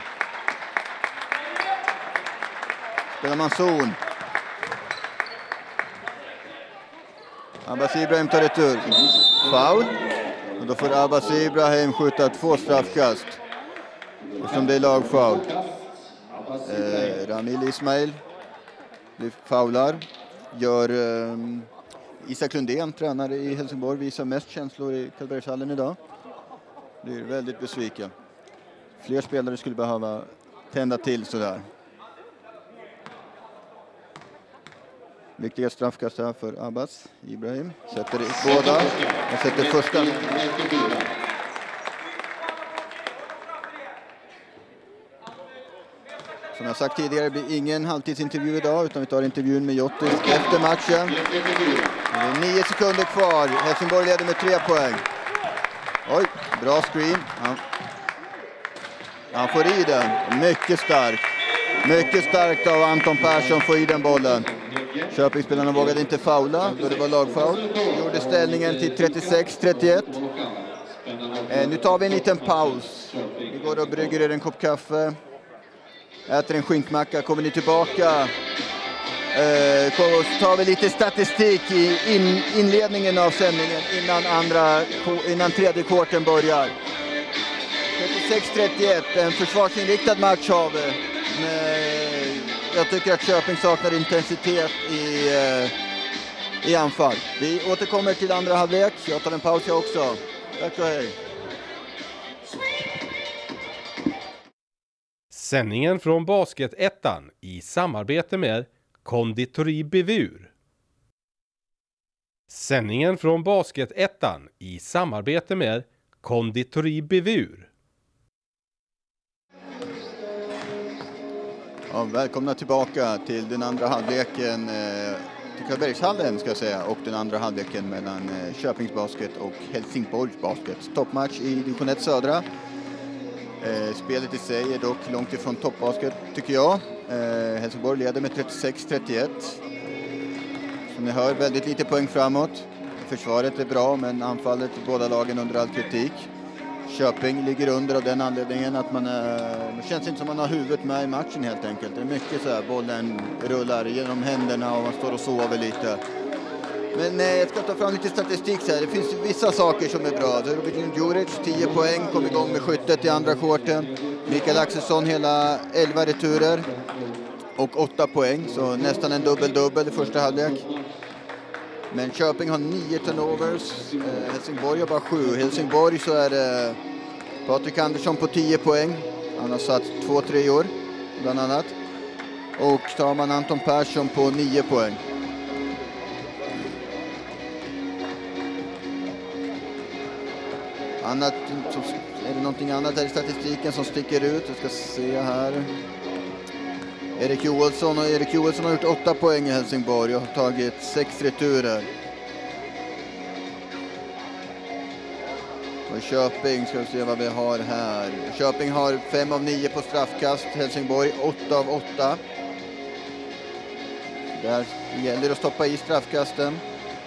Speaker 2: Spelar man zon. Abbas Ibrahim tar retur. Foul. Och då får Abbas Ibrahim skjuta två straffkast. Eftersom det är lagfoul. Eh, Ramil Ismail blir faular. Gör eh, Isak Lundén, tränare i Helsingborg, visar mest känslor i Karlbergshallen idag. Blir väldigt besviken. Fler spelare skulle behöva tända till sådär. Viktiga straffkast här för Abbas Ibrahim. Sätter i båda. Han sätter första. Som jag sagt tidigare blir ingen halvtidsintervju idag, utan vi tar intervjun med Jotti efter matchen. Det är nio sekunder kvar. Helsingborg leder med tre poäng. Oj, bra screen. Han, han får i den. Mycket starkt. Mycket starkt av Anton Persson får i den bollen. Köpingsspelarna vågade inte faula då det var lagfaul. Gjorde ställningen till trettiosex trettioett. Eh, nu tar vi en liten paus. Vi går och brygger er en kopp kaffe. Äter en skinkmacka. Kommer ni tillbaka. Eh, så tar vi lite statistik i in, inledningen av sändningen innan, andra, innan tredje kvarten börjar. trettiosex trettioett. En försvarsinriktad match har vi. Men jag tycker att Köping saknar intensitet i, eh, i anfall. Vi återkommer till andra halvlek. Jag tar en paus jag också. Tack och hej.
Speaker 1: Sändningen från Basketettan i samarbete med Konditori Bevur. Sändningen från Basketettan i samarbete med Konditori Bevur.
Speaker 2: Ja, välkomna tillbaka till den andra halvleken, eh, till Karlbergshallen ska jag säga, och den andra halvleken mellan eh, Köpings Basket och Helsingborgs Basket. Toppmatch i division ett södra. Eh, spelet i sig är dock långt ifrån toppbasket tycker jag. Eh, Helsingborg leder med trettiosex trettioett. Som ni hör, väldigt lite poäng framåt. Försvaret är bra, men anfallet i båda lagen under all kritik. Köping ligger under av den anledningen att man är, det känns inte som man har huvudet med i matchen helt enkelt. Det är mycket så här, bollen rullar genom händerna och man står och sover lite. Men eh, jag ska ta fram lite statistik så här. Det finns vissa saker som är bra. Robin Djuric, tio poäng, kom igång med skyttet i andra kvarten. Mikael Axelsson hela elva returer och åtta poäng, så nästan en dubbel-dubbel i första halvlek. Men Köping har nio turnovers, eh, Helsingborg har bara sju. Helsingborg så är det eh, Patrik Andersson på tio poäng. Han har satt två treor bland annat. Och tar man Anton Persson på nio poäng. Annat, så är det någonting annat här i statistiken som sticker ut? Jag ska se här. Erik Johansson och Erik Johansson har gjort åtta poäng i Helsingborg och har tagit sex returer. Och i Köping ska vi se vad vi har här. Köping har fem av nio på straffkast. Helsingborg åtta av åtta. Där gäller att stoppa i straffkasten.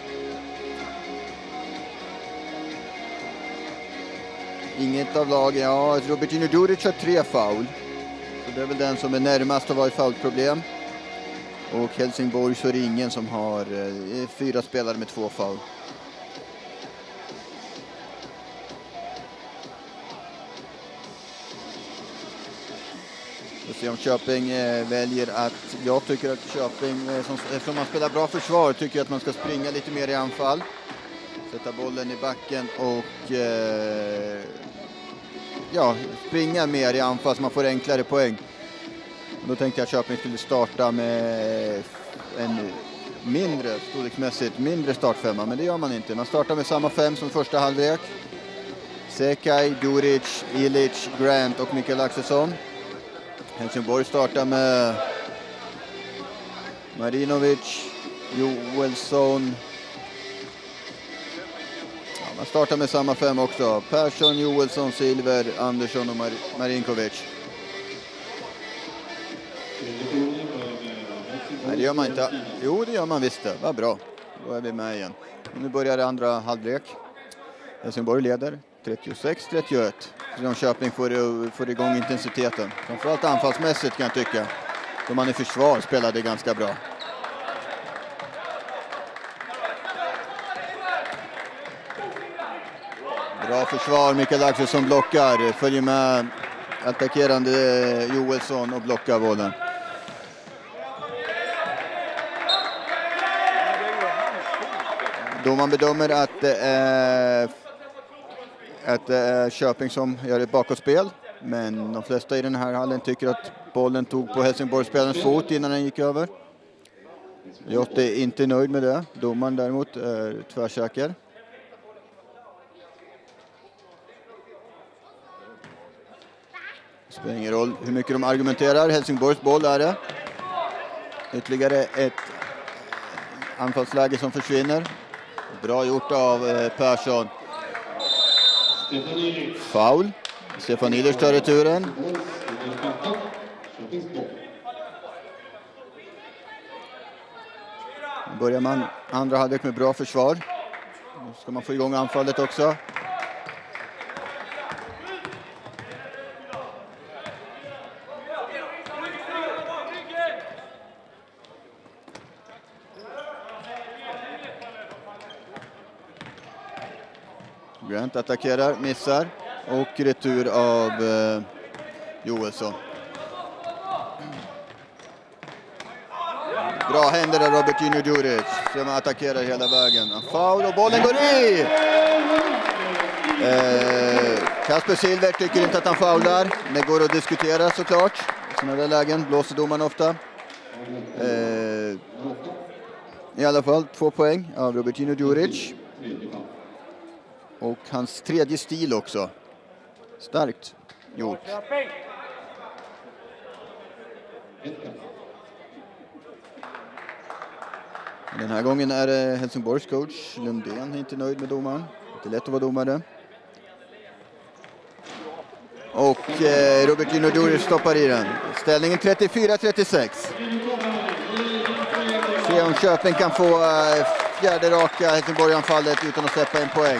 Speaker 2: Inget av lagen, ja, Robertino Duric har tre foul. Så det är väl den som är närmast att vara i foulproblem. Och Helsingborg så är det ingen som har eh, fyra spelare med två foul. Vi får se om Köping eh, väljer att, jag tycker att Köping, eh, som, eftersom man spelar bra försvar, tycker att man ska springa lite mer i anfall. Sätta bollen i backen och eh, ja, springa mer i anfall så man får enklare poäng. Och då tänkte jag att Köping skulle starta med en mindre, storleksmässigt mindre startfemma, men det gör man inte. Man startar med samma fem som första halvlek. Sekai, Duric, Ilic, Grant och Mikael Axelsson. Helsingborg startar med Marinovic, Joelsson. Ja, man startar med samma fem också. Persson, Joelsson, Silver, Andersson och Mar- Marinkovic. Nej, det gör man inte. Jo, det gör man visst det. Vad bra. Då är vi med igen. Och nu börjar det andra halvlek. Helsingborg leder trettiosex trettioett. Jönköping får, får igång intensiteten. Framförallt anfallsmässigt kan jag tycka. Då man i försvar spelade ganska bra. Bra försvar. Mikael Axelsson blockar. Följer med attackerande Joelsson och blockar bollen. Då man bedömer att det är, att det är Köping som gör ett bakåtspel. Men de flesta i den här hallen tycker att bollen tog på Helsingborgsspelarens fot innan den gick över. Jotte är inte nöjd med det. Domaren däremot är tvärsäker. Det spelar ingen roll hur mycket de argumenterar. Helsingborgs boll är det. Ytterligare ett anfallsläge som försvinner. Bra gjort av eh, Persson. Foul. Stefan Ilers tar returen. Börjar man andra halvlek med bra försvar. Nu ska man få igång anfallet också. Grant attackerar, missar och retur av eh, Joelsson. Bra händer av Robert Junior Djuric som attackerar hela vägen. En foul och bollen går i! Eh, Kasper Silver tycker inte att han foular. Det går att diskutera såklart. I sådana där lägen blåser domaren ofta. Eh, I alla fall två poäng av Robert Junior Djuric. Och hans tredje stil också. Starkt gjort. Den här gången är det Helsingborgs coach Lundén inte nöjd med domaren. Inte lätt att vara domare. Och eh, Robert Junior Djuric stoppar i den. Ställningen trettiofyra trettiosex. Se om Köping kan få eh, fjärde raka Helsingborg-anfallet utan att släppa en poäng.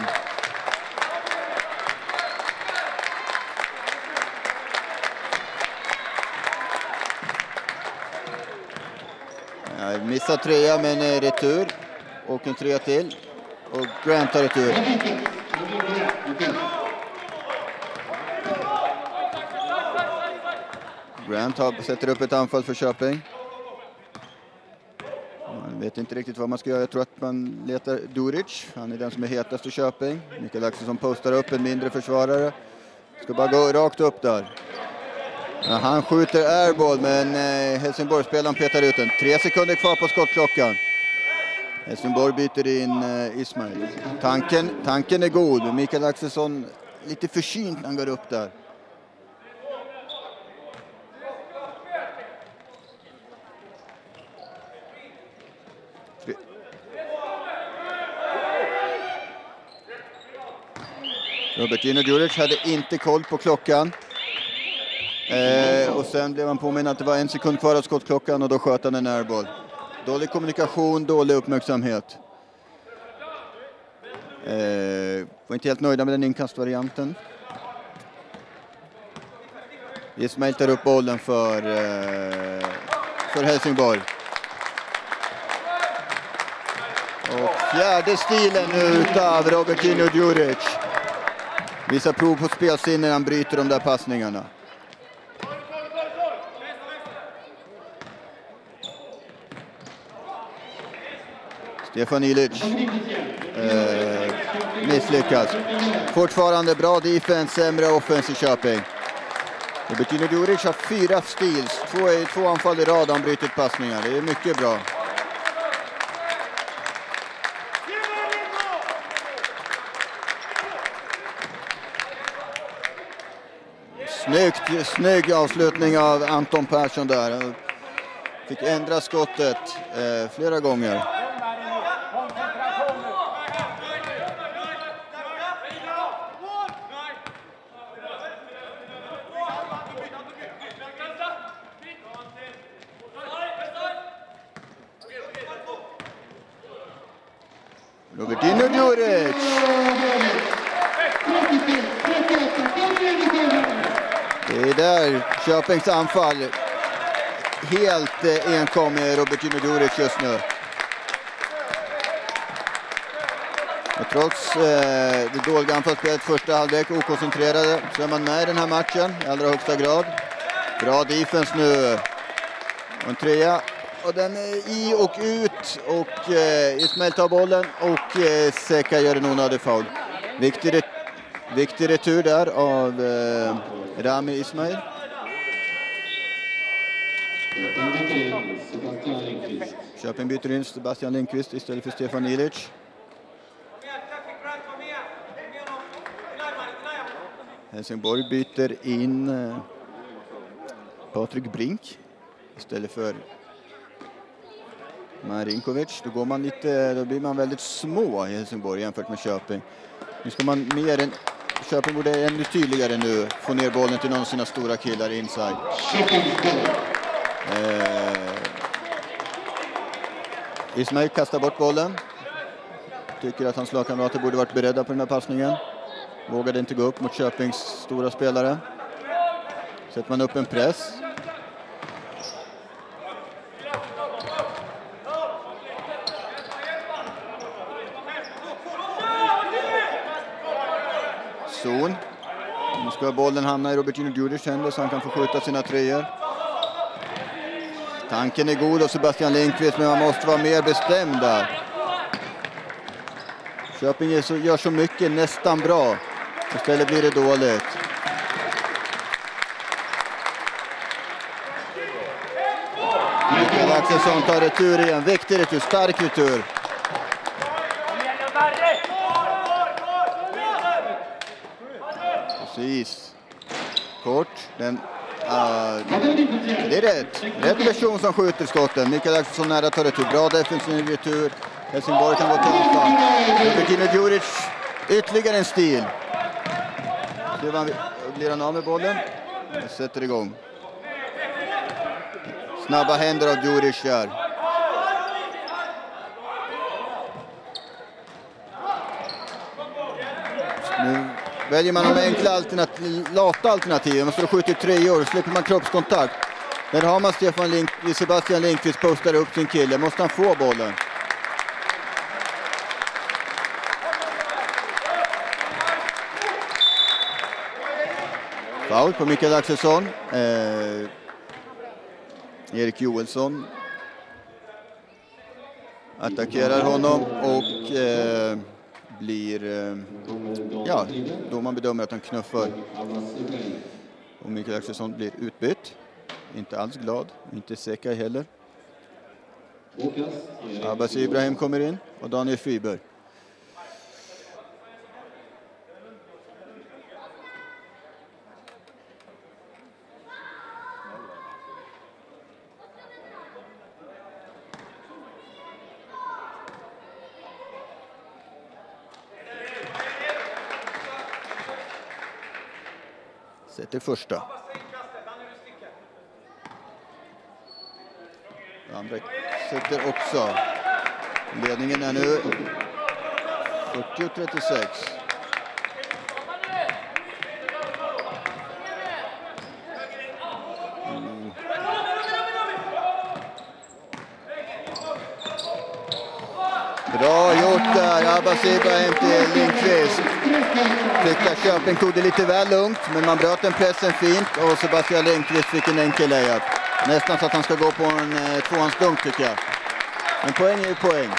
Speaker 2: Missar trea men en retur. Och en trea till. Och Grant tar retur. Grant har, sätter upp ett anfall för Köping. Man vet inte riktigt vad man ska göra. Jag tror att man letar Djuric. Han är den som är hetast i Köping. Mikael Axelsson postar upp en mindre försvarare. Ska bara gå rakt upp där. Ja, han skjuter airball men eh, Helsingborg-spelaren petar ut den. Tre sekunder kvar på skottklockan. Helsingborg byter in eh, Ismail. Tanken, tanken är god. Mikael Axelsson lite försynt när han går upp där. Robert Junior Djuric hade inte koll på klockan. Eh, och sen blev han påminn att det var en sekund kvar av skottklockan och då sköt han en airball. Dålig kommunikation, dålig uppmärksamhet. Eh, var inte helt nöjda med den inkastvarianten. Ismail tar upp bollen för, eh, för Helsingborg. Och fjärde stilen utav Robert Junior Djuric. Visar prov på spelsinne när han bryter de där passningarna. Stefan Illich eh, misslyckas. Fortfarande bra defense, sämre offense i Köping. Robert Junior Djuric har fyra steals. Två, två anfall i rad han bryter passningar. Det är mycket bra. Snyggt, snygg avslutning av Anton Persson där. Fick ändra skottet eh, flera gånger. Robertino Djuric. Det är där Köpings anfall helt eh, enkom med Robertino Djuric just nu. Och trots eh, det dåliga anfallsspelet första halvlek okoncentrerade så är man med i den här matchen i allra högsta grad. Bra defense nu. Och en trea. Och den är i och ut och eh, Ismail tar bollen och eh, Seka gör en onödig foul. Viktig, ret viktig retur där av eh, Rami Ismail. Köping byter in Sebastian Lindqvist istället för Stefan Ilic. Helsingborg byter in eh, Patrik Brink istället för Marinkovic. Då går man lite, då blir man väldigt små i Helsingborg jämfört med Köping. Nu ska man mer än Köping borde ännu tydligare nu få ner bollen till någon av sina stora killar inside. Eh, Ismail kastar bort bollen. Tycker att hans lagkamrater borde varit beredda på den här passningen. Vågade inte gå upp mot Köpings stora spelare. Sätter man upp en press. Zon. Nu ska bollen hamna i Robertino Djuric händer så han kan få skjuta sina treor. Tanken är god och Sebastian Lindqvist, men man måste vara mer bestämd där. Köping gör så mycket, nästan bra. Istället blir det dåligt. Mikael Axelsson tar retur igen. Viktig retur, stark retur. Precis. Kort. Den, uh, det är rätt. Rätt person som skjuter skotten. Mikael Axelsson nära tar retur. Bra defensiv retur. Helsingborg kan gå till anfall. Robertino Djuric. Ytterligare en stil. Blir han av med bollen. Och sätter igång. Snabba händer av Djuric där. Nu väljer man de enkla alternativ, lata alternativ. Man står och skjuter i tre år. Slipper man kroppskontakt. Där har man Stefan Link, Sebastian Lindqvist postar upp sin kille. Måste han få bollen? Foul på Mikael Axelsson. Eh, Erik Joelsson attackerar honom och eh, blir eh, ja, då man bedömer att han knuffar. Och Mikael Axelsson blir utbytt. Inte alls glad, inte Seka heller. Abbas Ibrahim kommer in och Daniel Friberg. Sätter första. Andra sätter också. Ledningen är nu fyrtio trettiosex. Mm. Bra gjort där. Abbas Ibrahim till Lindqvist. Tyckte att Köping tog det lite väl lugnt, men man bröt den pressen fint och Sebastian Lindqvist fick en enkel layup. Nästan så att han ska gå på en eh, tvåhandsdunk tycker jag. Men poäng är ju poäng.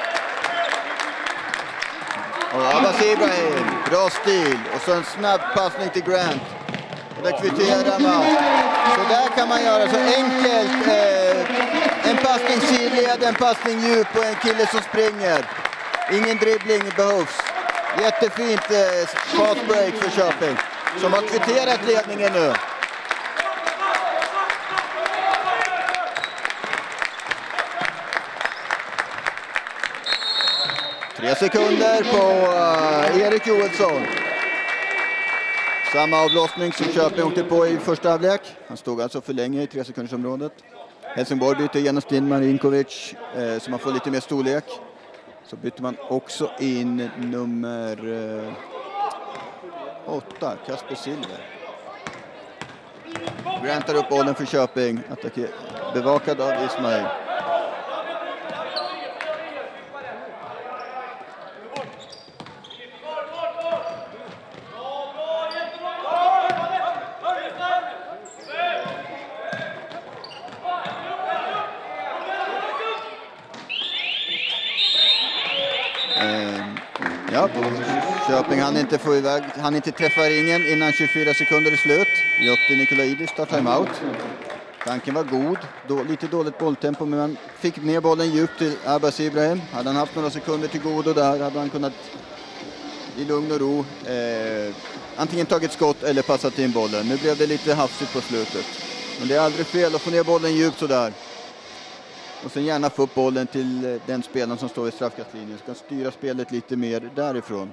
Speaker 2: Och Abbas Ibrahim, bra stil. Och så en snabb passning till Grant. Och där kvitterar man. Så där kan man göra så enkelt. Eh, en passning sidled, en passning djup och en kille som springer. Ingen dribbling behövs. Jättefint eh, fast break för Köping. som har kvitterat ledningen nu. Tre sekunder på uh, Erik Joelsson. Samma avblåsning som Köping åkte på i första halvlek. Han stod alltså för länge i tre sekundersområdet. Helsingborg byter genast in Marinkovic eh, som har fått lite mer storlek. Så byter man också in nummer eh, åtta, Kasper Silver. Grantar upp bollen för Köping. Attacker, bevakad av Ismail. Ja, Köping han inte få iväg, han inte träffa ringen innan tjugofyra sekunder i slut. Jotti Nikolaidis tar timeout. Tanken var god, då, lite dåligt bolltempo, men han fick ner bollen djupt till Abbas Ibrahim. Hade han haft några sekunder till godo där hade han kunnat i lugn och ro eh, antingen tagit skott eller passat in bollen. Nu blev det lite hafsigt på slutet. Men det är aldrig fel att få ner bollen djupt sådär. Och sen gärna få upp bollen till den spelaren som står i straffkastlinjen. Ska styra spelet lite mer därifrån.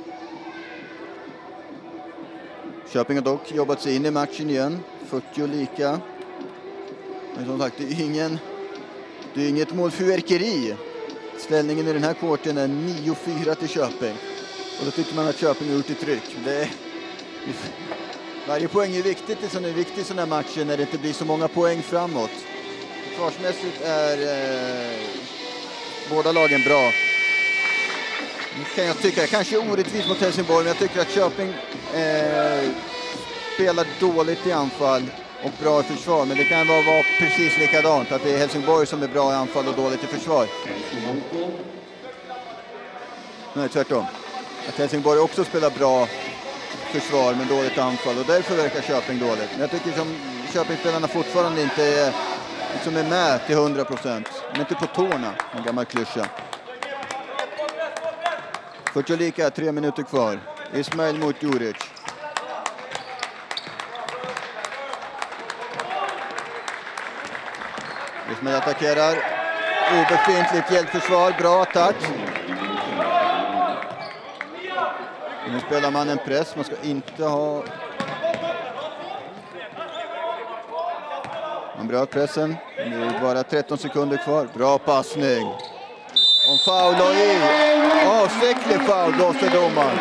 Speaker 2: Köping har dock jobbat sig in i matchen igen. fyrtio lika. Men som sagt, det är, ingen, det är inget målfyrverkeri. Ställningen i den här kvarten är nio fyra till Köping. Och då tycker man att Köping har gjort ett tryck. Det är, varje poäng är viktigt i sådana viktig sån här matcher när det inte blir så många poäng framåt. Försvarsmässigt är eh, båda lagen bra. Nu kan jag tycka, kanske orättvist mot Helsingborg, men jag tycker att Köping eh, spelar dåligt i anfall och bra i försvar. Men det kan vara, vara precis likadant, att det är Helsingborg som är bra i anfall och dåligt i försvar. Nej, tvärtom. Att Helsingborg också spelar bra försvar men dåligt anfall och därför verkar Köping dåligt. Men jag tycker som Köping-spelarna fortfarande inte är som är med till hundra procent. Men inte på tårna, en gammal klyscha. fyrtio lika, tre minuter kvar. Ismail mot Djuric. Ismail attackerar. Obefintligt hjälpförsvar, bra attack. Nu spelar man en press, man ska inte ha... Man bröt pressen. Det är bara tretton sekunder kvar. Bra passning. Om foul och i. Avsiktlig foul blåste domaren.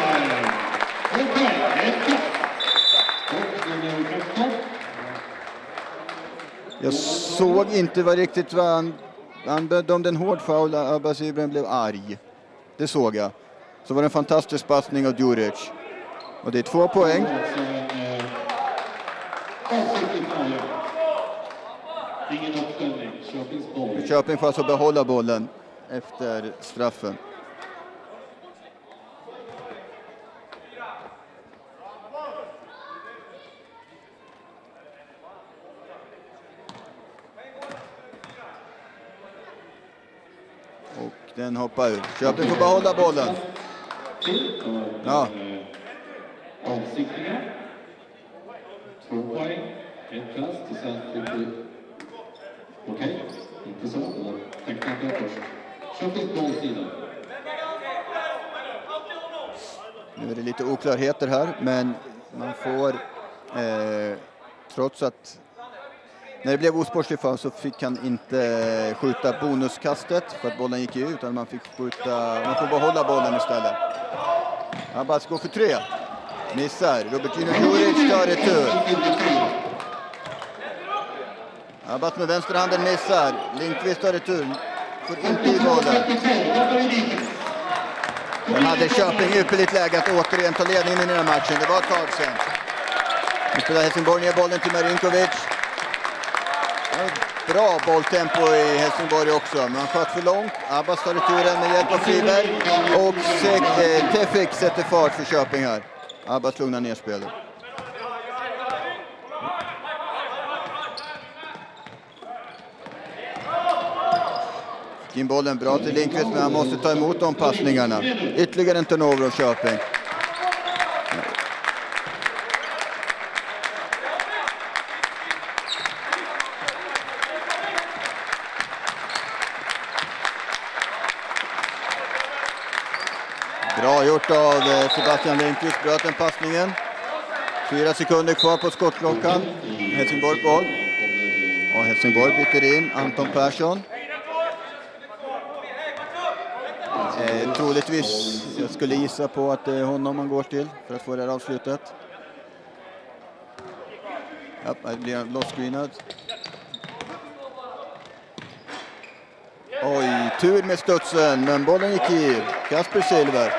Speaker 2: Jag såg inte vad riktigt vad han... Han bedömde en hård foul. Abbas Ibrahim blev arg. Det såg jag. Så var det en fantastisk passning av Djuric. Och det är två poäng. Köping får alltså behålla bollen efter straffen. Och den hoppar ut. Köping får behålla bollen. Ja.
Speaker 3: Avsiktningar. Två poäng. Ett kast och sen fick du... Okej, inte så. Tack, tack, tack. Köping på sidan.
Speaker 2: Nu är det lite oklarheter här, men man får eh, trots att när det blev osportslig fall så fick han inte skjuta bonuskastet för att bollen gick ut, utan man fick skjuta, man får behålla bollen istället. Han bara ska gå för tre. Missar. Robertino Djuric tar retur. Abbas med vänsterhanden missar. Lindqvist tar retur. Får inte i bollen. Men hade Köping ypperligt läge att återigen ta ledningen i den här matchen. Det var ett tag sedan. Nu spelar Helsingborg ner bollen till Marinkovic. Bra bolltempo i Helsingborg också. Men han sköt för långt. Abbas tar returen med hjälp av Friberg. Och eh, Tefik sätter fart för Köping här. Abbas lugnar ner spelet. In bollen bra till Lindqvist, men han måste ta emot de passningarna. Ytterligare en turnover av Köping. gjort av eh, Sebastian Lindqvist, bröt den passningen. Fyra sekunder kvar på skottklockan. Helsingborg boll. Och Helsingborg byter in Anton Persson. Eh, troligtvis, jag skulle gissa på att det är honom man går till för att få det här avslutet. Ja, det blir en loss-screenad. Oj, tur med studsen, men bollen gick i. Kasper Silver.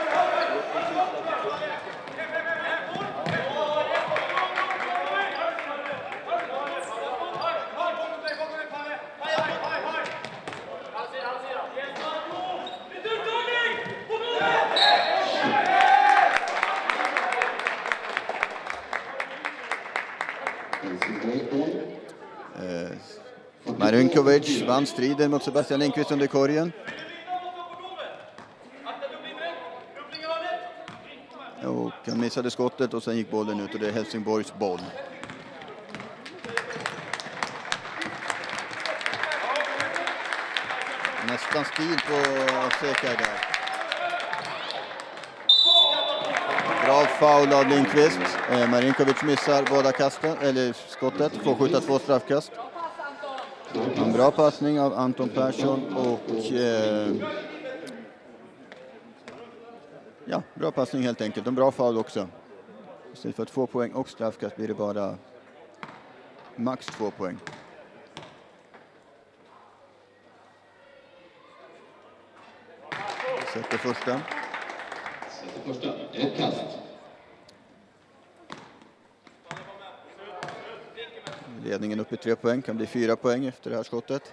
Speaker 2: Marinkovic vann striden mot Sebastian Lindqvist under korgen. Och han missade skottet och sen gick bollen ut och det är Helsingborgs boll. Nästan stil på Sekar där. Bra foul av Lindqvist. Eh, Marinkovic missar båda kasten, eller skottet, får skjuta två straffkast. En bra passning av Anton Persson och eh, ja, bra passning helt enkelt. En bra foul också. Istället för två poäng och straffkast blir det bara max två poäng. Sätter första.
Speaker 3: Sätter första. Ett kast.
Speaker 2: Ledningen upp i tre poäng, kan bli fyra poäng efter det här skottet.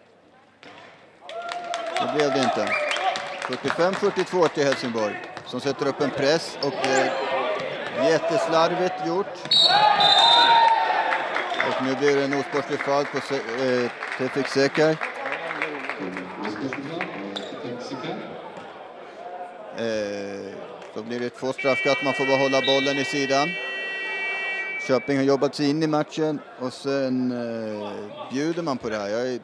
Speaker 2: Det blev det inte. fyrtiofem fyrtiotvå till Helsingborg som sätter upp en press och eh, jätteslarvigt gjort. Och nu blir det en osportslig fall på eh, Tefik Sekar. Eh, då blir det två straffkast, man får behålla bollen i sidan. Köping har jobbat sig in i matchen och sen eh, bjuder man på det här. Jag är...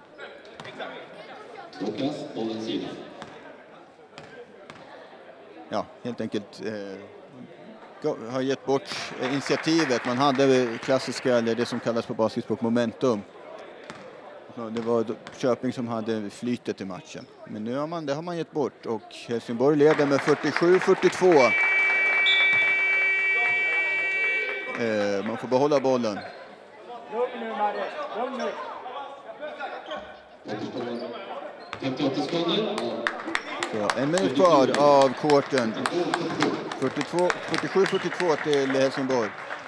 Speaker 2: Ja, helt enkelt eh, har gett bort eh, initiativet. Man hade klassiska, eller det som kallas på basketspråk, momentum. Det var Köping som hade flytet i matchen. Men nu har man, det har man gett bort och Helsingborg leder med fyrtiosju fyrtiotvå. Eh, man får behålla bollen. Så, en minut kvar av korten. fyrtiosju fyrtiotvå till Helsingborg.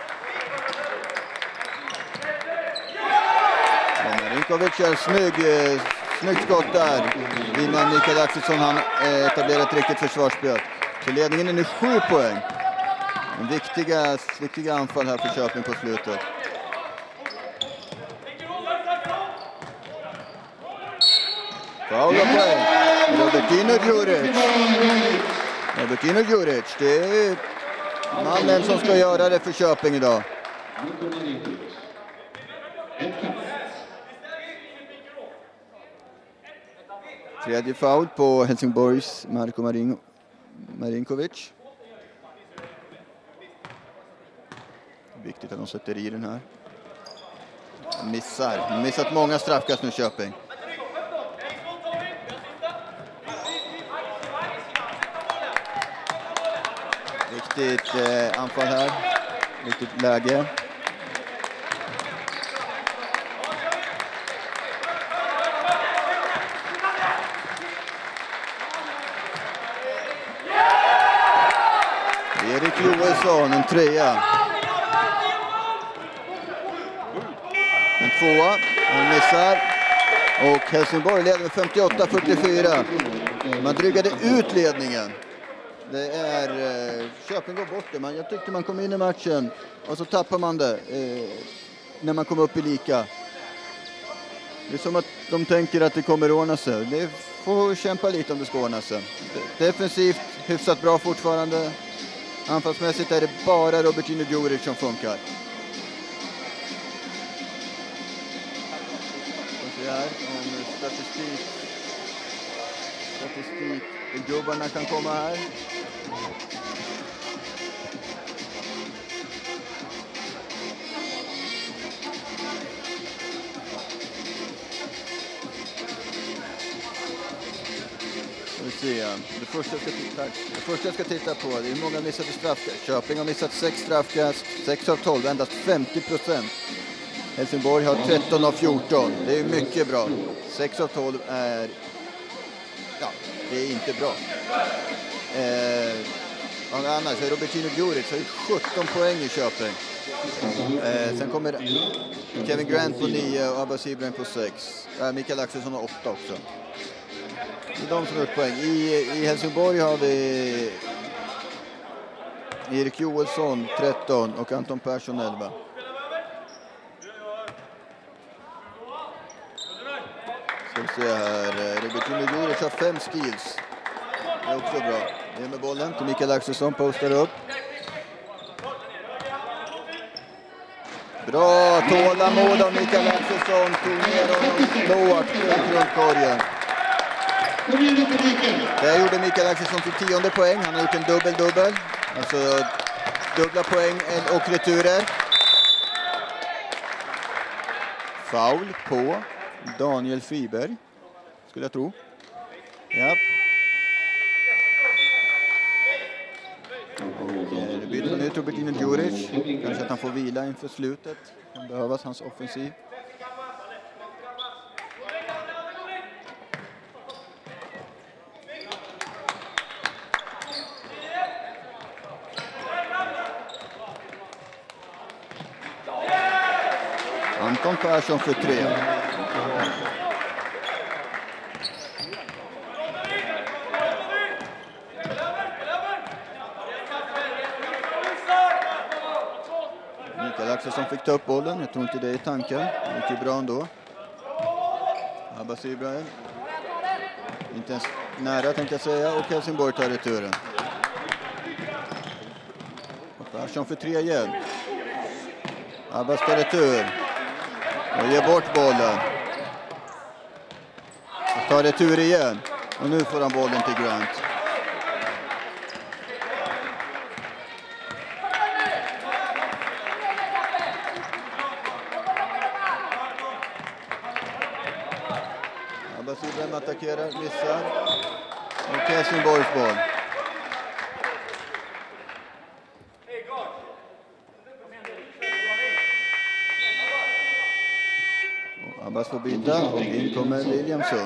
Speaker 2: Marinkovic är snygg, eh, snyggt skott där innan Mikael Axelsson han eh, etablerat ett riktigt försvarsspel. Så ledningen är nu sju poäng. En viktiga, viktiga anfall här för Köping på slutet. Foul och poäng. Robertino Djuric. Robertino Djuric. Det är mannen som ska göra det för Köping idag. Tredje foul på Helsingborgs Marko Marin Marinkovic. Viktigt att de sätter i den här. Missar. De har missat många straffkast nu, Köping. Riktigt eh, anfall här. Riktigt läge. Erik Johansson, en trea. En tvåa, han missar. Och Helsingborg leder med femtioåtta fyrtiofyra. Man drygade ut ledningen. Det är... Eh, Köping går bort det. Man, jag tyckte man kom in i matchen. Och så tappar man det. Eh, när man kom upp i lika. Det är som att de tänker att det kommer ordna sig. Det får kämpa lite om det ska ordna sig. Defensivt, hyfsat bra fortfarande. Anfallsmässigt är det bara Robertino Djuric som funkar. Och så här om statistik. Statistik. Gubbarna kan komma här. trean. Det första jag ska titta, det första jag ska titta på är hur många missade straffkast. Köping har missat sex straffkast, sex av tolv, endast femtio procent. Helsingborg har tretton av fjorton. Det är mycket bra. sex av tolv är... Ja, det är inte bra. Eh, annars är Robertino Djuric har sjutton poäng i Köping. Eh, sen kommer Kevin Grant på nio och Abbas Ibrahim på sex. Eh, Mikael Axelsson har åtta också. Det är de som har gjort poäng. I, i Helsingborg har vi Erik Joelsson tretton och Anton Persson elva. Ska vi se här. Robertino Djuric har fem steals. Det är också bra. Det är med bollen till Mikael Axelsson, postar upp. Bra tålamod av Mikael Axelsson. Tog ner honom lågt runt korgen. Där gjorde Mikael Axelsson till tionde poäng. Han har gjort en dubbel-dubbel. Alltså dubbla poäng och returer. Foul på Daniel Friberg, skulle jag tro. Ja. Det byter nu Robertino Djuric. Kanske att han får vila inför slutet. Kan behövas hans offensiv. Anton Persson för tre. Mikael Axelsson fick ta upp bollen. Jag tror inte det är tanken. Det gick ju bra ändå. Abbas Ibrahim. Inte ens nära tänkte jag säga. Och Helsingborg tar returen. Och Persson för tre igen. Abbas tar retur. Och ger bort bollen. Och tar retur igen. Och nu får han bollen till Grant. Abbas Ibrahim attackerar, missar. Och Helsingborgs boll. Abbas får byta och in kommer Williamson.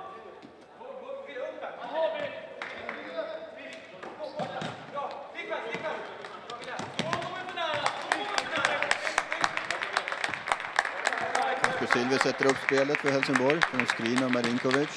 Speaker 2: Silver sätter upp spelet för Helsingborg från screen av Marinkovic.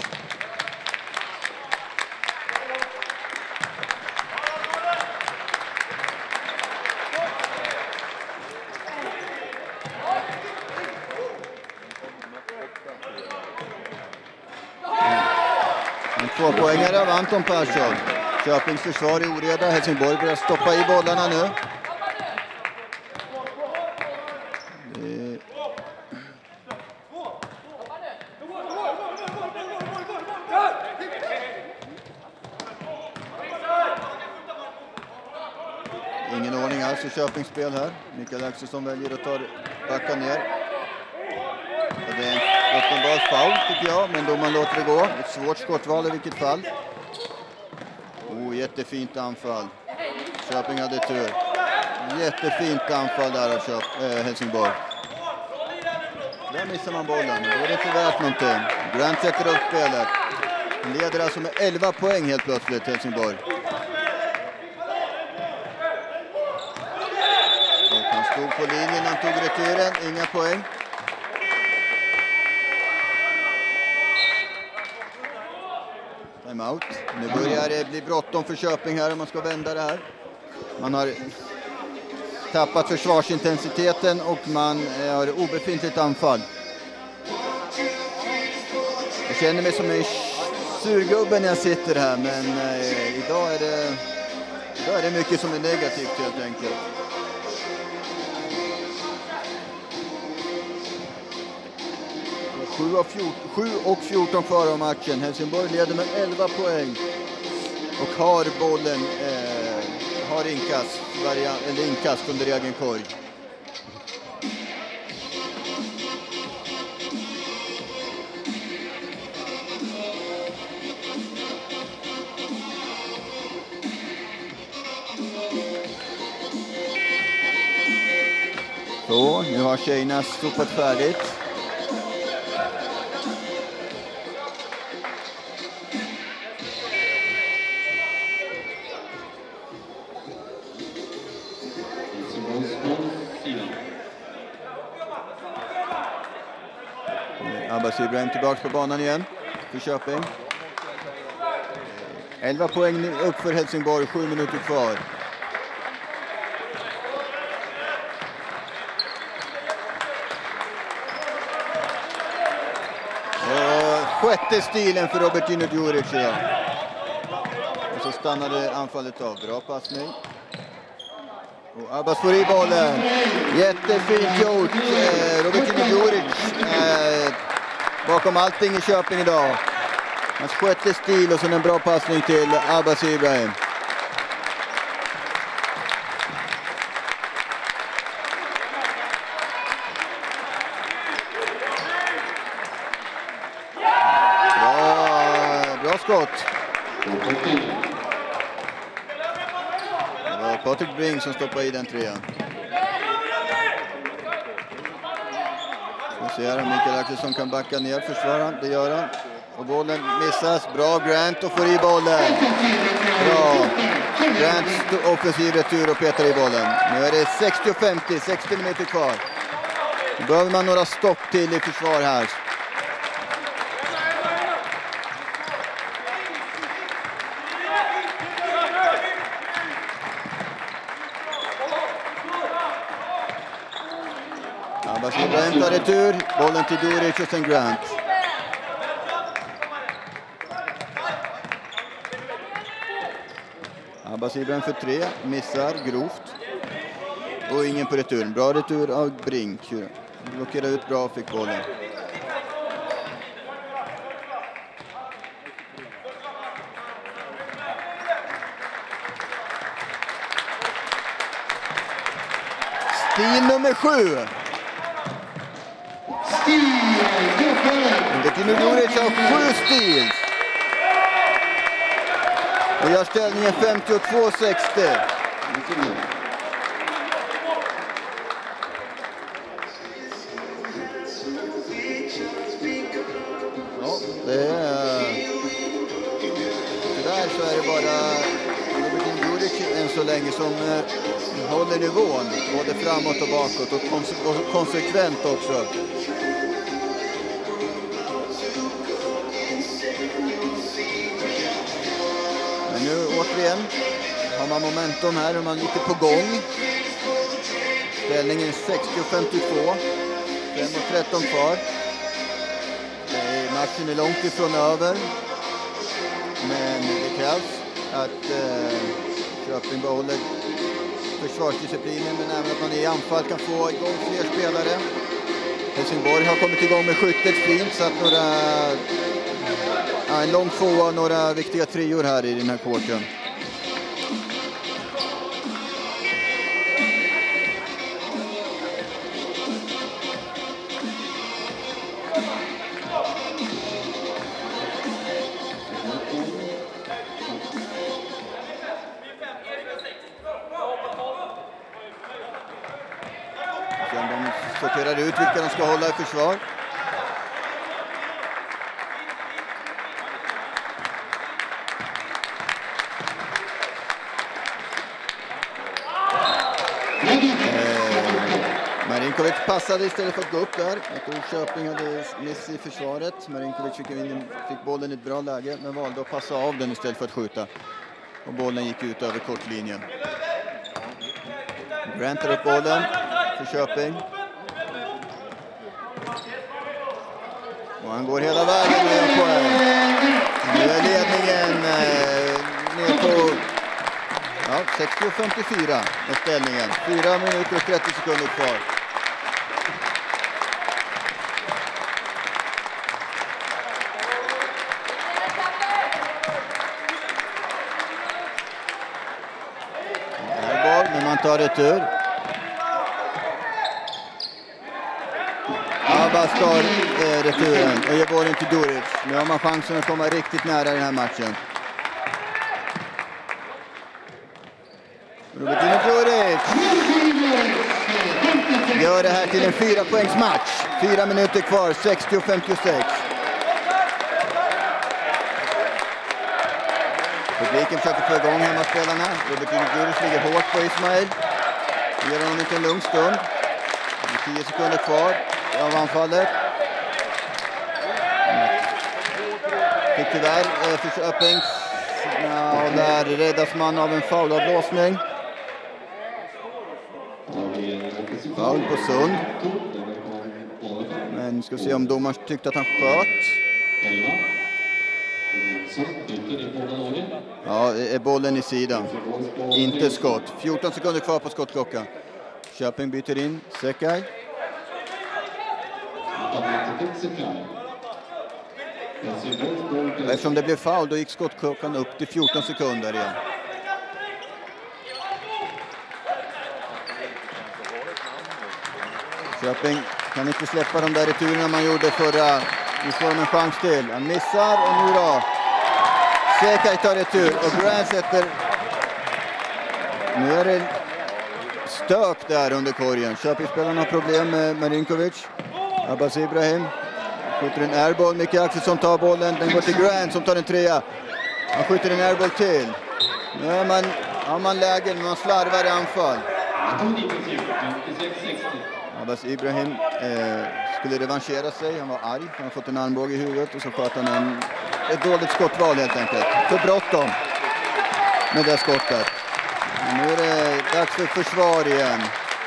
Speaker 2: En tvåpoängare av Anton Persson. Köpings försvar i oreda. Helsingborg börjar stoppa i bollarna nu. Ingen ordning alls i Köpings spel här. Mikael Axelsson väljer att ta backa ner. Och det är en uppenbar foul tycker jag, men då man låter det gå. Ett svårt skottval i vilket fall. Oh, jättefint anfall. Köping hade tur. Jättefint anfall där av Köp, äh, Helsingborg. Där missar man bollen. Då är det inte värt någonting. Grant sätter upp spelet. Han leder alltså med elva poäng helt plötsligt Helsingborg. Och han stod på linjen, han tog returen. Inga poäng. Timeout. Nu börjar det bli bråttom för Köping här om man ska vända det här. Man har tappat försvarsintensiteten och man har obefintligt anfall. Jag känner mig som en surgubbe när jag sitter här, men eh, idag, är det, idag är det mycket som är negativt helt enkelt. sju och fjorton kvar av matchen. Helsingborg leder med elva poäng och har bollen, eh, har inkast, eller inkast under egen korg. Så, nu har tjejerna stoppat färdigt. Abbas Ibrahim tillbaka på banan igen för Köping. elva poäng upp för Helsingborg, sju minuter kvar. Och sjätte stilen för Robertino Djuric idag. Och så stannade anfallet av. Bra passning. Och Abbas får i bollen. Jättefint gjort. Eh, Robertino Djuric eh, bakom allting i Köping idag. Hans sjätte stil och så en bra passning till Abbas Ibrahim. Bra, bra skott. Det var Patrik Bring som stoppade i den trean. Vi ser om Mikael Axelsson kan backa ner försvararen. Det gör han. Och bollen missas. Bra Grant och får i bollen. Bra. Grant offensiv retur och petar i bollen. Nu är det sextio femtio, sextio minuter kvar. Nu behöver man några stopp till i försvar här. Abbas Ibrahim tar retur. Bollen till Djuric och sen Grant. Abbas Ibrahim för tre, missar grovt. Och ingen på returen. Bra retur av Brink. Blockerade ut bra och fick bollen. Stil nummer sju. Robertino Djuric har sju stil. Och gör ställningen femtiotvå sextio. Ja, det är... Tyvärr så är det bara Robertino Djuric än så länge som eh, håller nivån. Både framåt och bakåt och, konse- och konsekvent också. Nu återigen har man momentum här och man är lite på gång. Ställningen är sextio femtiotvå. fem och tretton kvar. Matchen är långt ifrån över. Men det krävs att eh, Köping behåller försvarsdisciplinen, men även att man i anfall kan få igång fler spelare. Helsingborg har kommit igång med skyttet fint, så att några... Ja, en lång tvåa och några viktiga trior här i den här kvarten. Sen de sorterar ut vilka de ska hålla i försvar. Marinkovic passade istället för att gå upp där. Jag tror Köping hade miss i försvaret. Marinkovic fick, in, fick bollen i ett bra läge, men valde att passa av den istället för att skjuta. Och bollen gick ut över kortlinjen. Grant tar upp bollen för Köping. Och han går hela vägen ner på. Nu är ledningen eh, ner på ja, sextio femtiofyra är ställningen. fyra minuter och trettio sekunder kvar. Här boll, men man tar retur. Abbas tar eh, returen och ger bollen till Djuric. Nu har man chansen att komma riktigt nära den här matchen. Robertino Djuric gör gör det här till en fyra poängs match. Fyra minuter kvar, sextio femtiosex. Publiken försöker få igång hemmaspelarna. Robert Djurgårds ligger hårt på Ismail. Ger honom inte en lugn stund. tio sekunder kvar av anfallet. Fick tyvärr eh, för Köpings. Ja, och där räddas man av en faulavblåsning. Foul på Sund. Men ska se om domaren tyckte att han sköt. Ja, är bollen i sidan. Inte skott. fjorton sekunder kvar på skottklockan. Köping byter in Sekaj. Eftersom det blev foul då gick skottklockan upp till fjorton sekunder igen. Köping kan inte släppa de där returerna man gjorde förra. Nu får de en chans till. Han missar och nu då. Sekaj tar retur och Grant sätter. Nu är det stök där under korgen. Köpingspelarna har problem med Marinkovic. Abbas Ibrahim skjuter en airball. Micke Axelsson tar bollen. Den går till Grant som tar en trea. Han skjuter en airball till. Nu är man, har man lägen men man slarvar i anfall. Abbas Ibrahim eh, skulle revanschera sig. Han var arg. Han har fått en armbåge i huvudet och så sköt han en, ett dåligt skottval helt enkelt. För bråttom med det skottet. Men nu är det dags för försvar igen.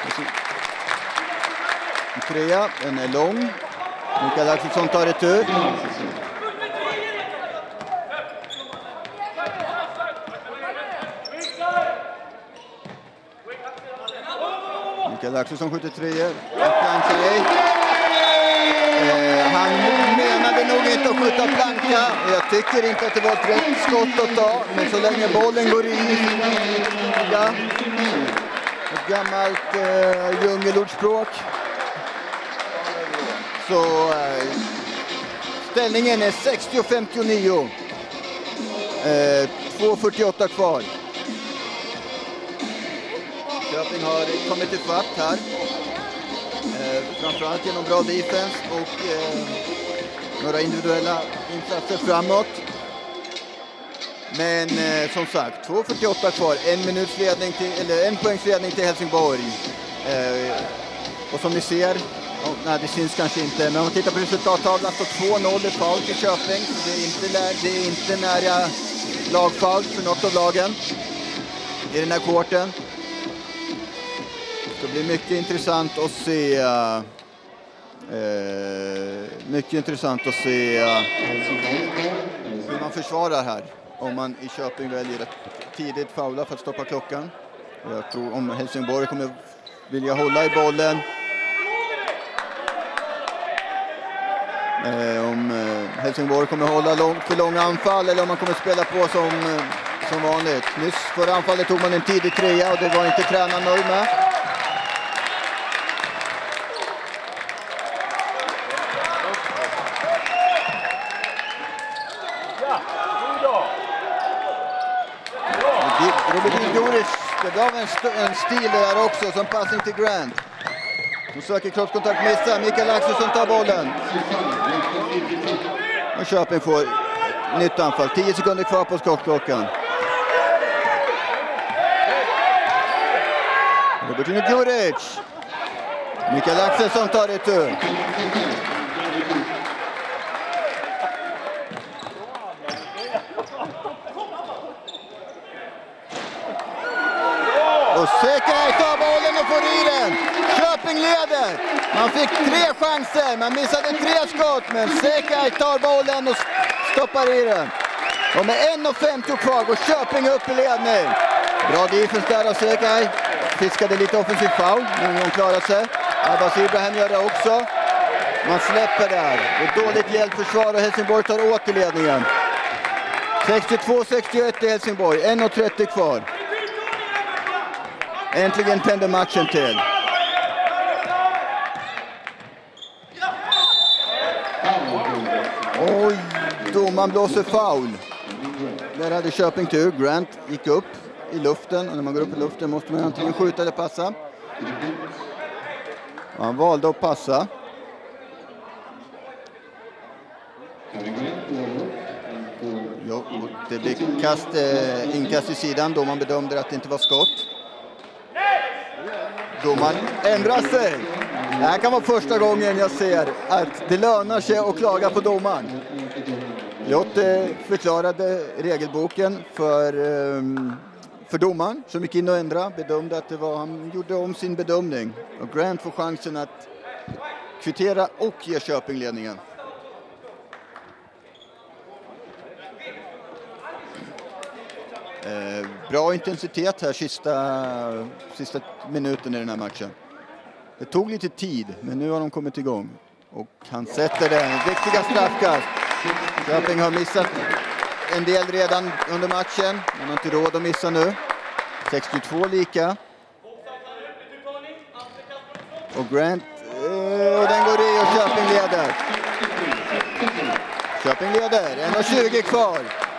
Speaker 2: En trea, den är lång. Mikael Axelsson tar retur. Mikael Axelsson skjuter treor. Eh, han menade nog inte att skjuta planka. Jag tycker inte att det var ett rätt skott att ta. Men så länge bollen går i. Ja. Ett gammalt eh, djungelordspråk. Så eh, ställningen är sextio femtionio. Eh, två fyrtioåtta kvar. Köping har kommit till fatt här. Eh, framförallt genom bra defense och eh, några individuella insatser framåt. Men eh, som sagt, två fyrtioåtta kvar. En minuts ledning till, eller en poängs ledning till Helsingborg. Eh, och som ni ser, oh, nej det syns kanske inte, men om man tittar på resultattavlan så två noll i foul till Köping. Så det är inte, det är inte nära lagfoul för något av lagen i den här kvarten. Det blir mycket intressant att se uh, uh, mycket intressant att se uh, hur man försvarar här. Om man i Köping väljer att tidigt faula för att stoppa klockan. Jag tror om Helsingborg kommer vilja hålla i bollen. Uh, om uh, Helsingborg kommer hålla lång, för långa anfall eller om man kommer spela på som, uh, som vanligt. Nyss förra anfallet tog man en tidig trea och det var inte tränaren nöjd med. Robert Djurgårds, det gav en, en stil där också som passning till Grant. Nu söker kroppskontakt, missar. Mikael Axelsson tar bollen. Och Köping får nytt anfall. tio sekunder kvar på skottklockan. Robert Djurgårds. Mikael Axelsson tar retur. Och Sekaj tar bollen och får i den. Köping leder. Man fick tre chanser. Man missade tre skott. Men Sekaj tar bollen och stoppar i den. Och med en femtio kvar går Köping upp i ledning. Bra defense där av Sekaj. Fiskade lite offensiv foul. Men hon klarar sig. Abbas Ibrahim gör det också. Man släpper där. Ett dåligt hjälpförsvar och Helsingborg tar åter ledningen. sextiotvå sextioett i Helsingborg. en trettio kvar. Äntligen tänder matchen till. Oj, domaren blåser foul. Där hade Köping tur. Grant gick upp i luften. Och när man går upp i luften måste man antingen skjuta eller passa. Han valde att passa. Jo, det blir kast, eh, inkast i sidan då man bedömde att det inte var skott. Domaren ändrar sig. Det här kan vara första gången jag ser att det lönar sig att klaga på domaren. Lotte förklarade regelboken för, för domaren som gick in och ändrade. Bedömde att det var, han gjorde om sin bedömning. Och Grant får chansen att kvittera och ge Köping ledningen. Eh, bra intensitet här sista, sista minuten i den här matchen. Det tog lite tid, men nu har de kommit igång. Och han sätter den. Viktiga straffkast. Köping har missat en del redan under matchen. Man har inte råd att missa nu. sextiotvå lika. Och Grant. Eh, och den går i och Köping leder. Köping leder. en tjugo kvar.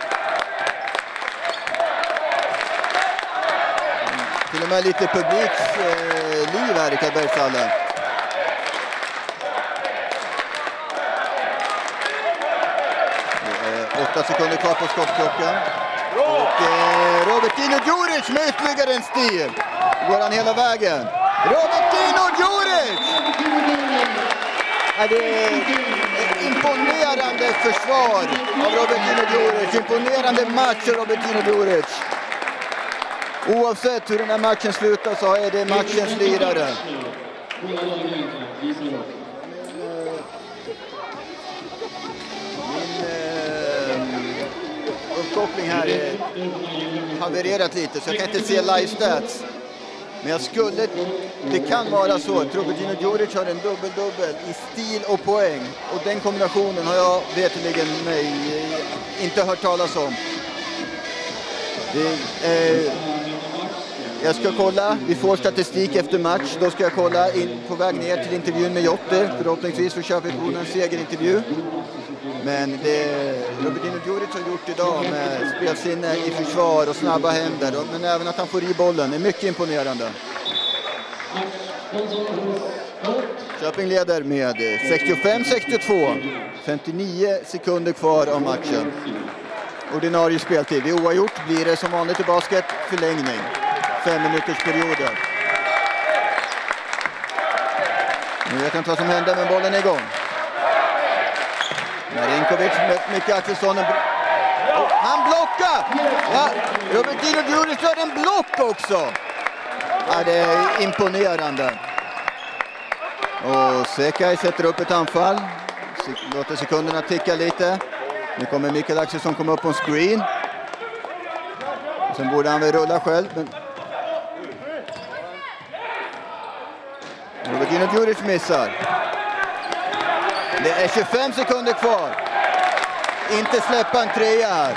Speaker 2: Till och med lite publiks eh, liv här i Karlbergshallen. Eh, åtta sekunder kvar på skottklockan. Och eh, Robertino Djuric med ytterligare en stil. Går han hela vägen. Robertino Djuric! Ja, det är ett imponerande försvar av Robertino Djuric. Imponerande match av Robertino Djuric. Oavsett hur den här matchen slutar så är det matchens lirare. Min eh, uppkoppling här är havererat lite så jag kan inte se live stats. Men jag skulle, det kan vara så att Robertino Djuric har en dubbel-dubbel i stil och poäng. Och den kombinationen har jag veterligen mig inte hört talas om. Det, eh, jag ska kolla, vi får statistik efter match. Då ska jag kolla in på väg ner till intervjun med Jotte. Förhoppningsvis för Köping en segerintervju. Men det Robertino Djuric har gjort idag med spelsinne i försvar och snabba händer. Men även att han får i bollen är mycket imponerande. Köping leder med sextiofem sextiotvå. femtionio sekunder kvar av matchen. Ordinarie speltid. Vid oavgjort blir det som vanligt i basket förlängning. Fem minuters perioder. Nu vet jag inte vad som händer, men bollen är igång. Marinkovic med Micke Axelsson. Oh, han blockar! Ja, Robertino Djuric har en block också. Ja, det är imponerande. Och Sekai sätter upp ett anfall. Låter sekunderna ticka lite. Nu kommer Mikael Axelsson komma upp på en screen. Sen borde han väl rulla själv. Men Robertino Djuric missar. Det är tjugofem sekunder kvar. Inte släppa en trea här.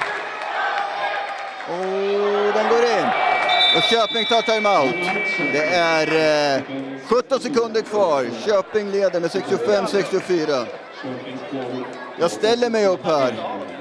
Speaker 2: Och den går in. Och Köping tar timeout. Det är eh, sjutton sekunder kvar. Köping leder med sextiofem sextiofyra. Jag ställer mig upp här.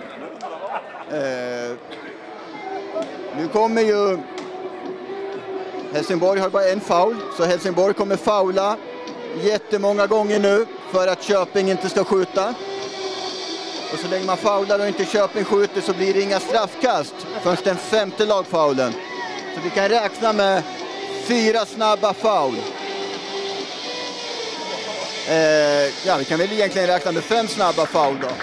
Speaker 2: Eh, nu kommer ju... Helsingborg har bara en foul. Så Helsingborg kommer faula jättemånga gånger nu för att Köping inte ska skjuta. Och så länge man faular och inte Köping skjuter så blir det inga straffkast först den femte lagfaulen. Så vi kan räkna med fyra snabba foul. Eh, ja, vi kan väl egentligen räkna med fem snabba foul då.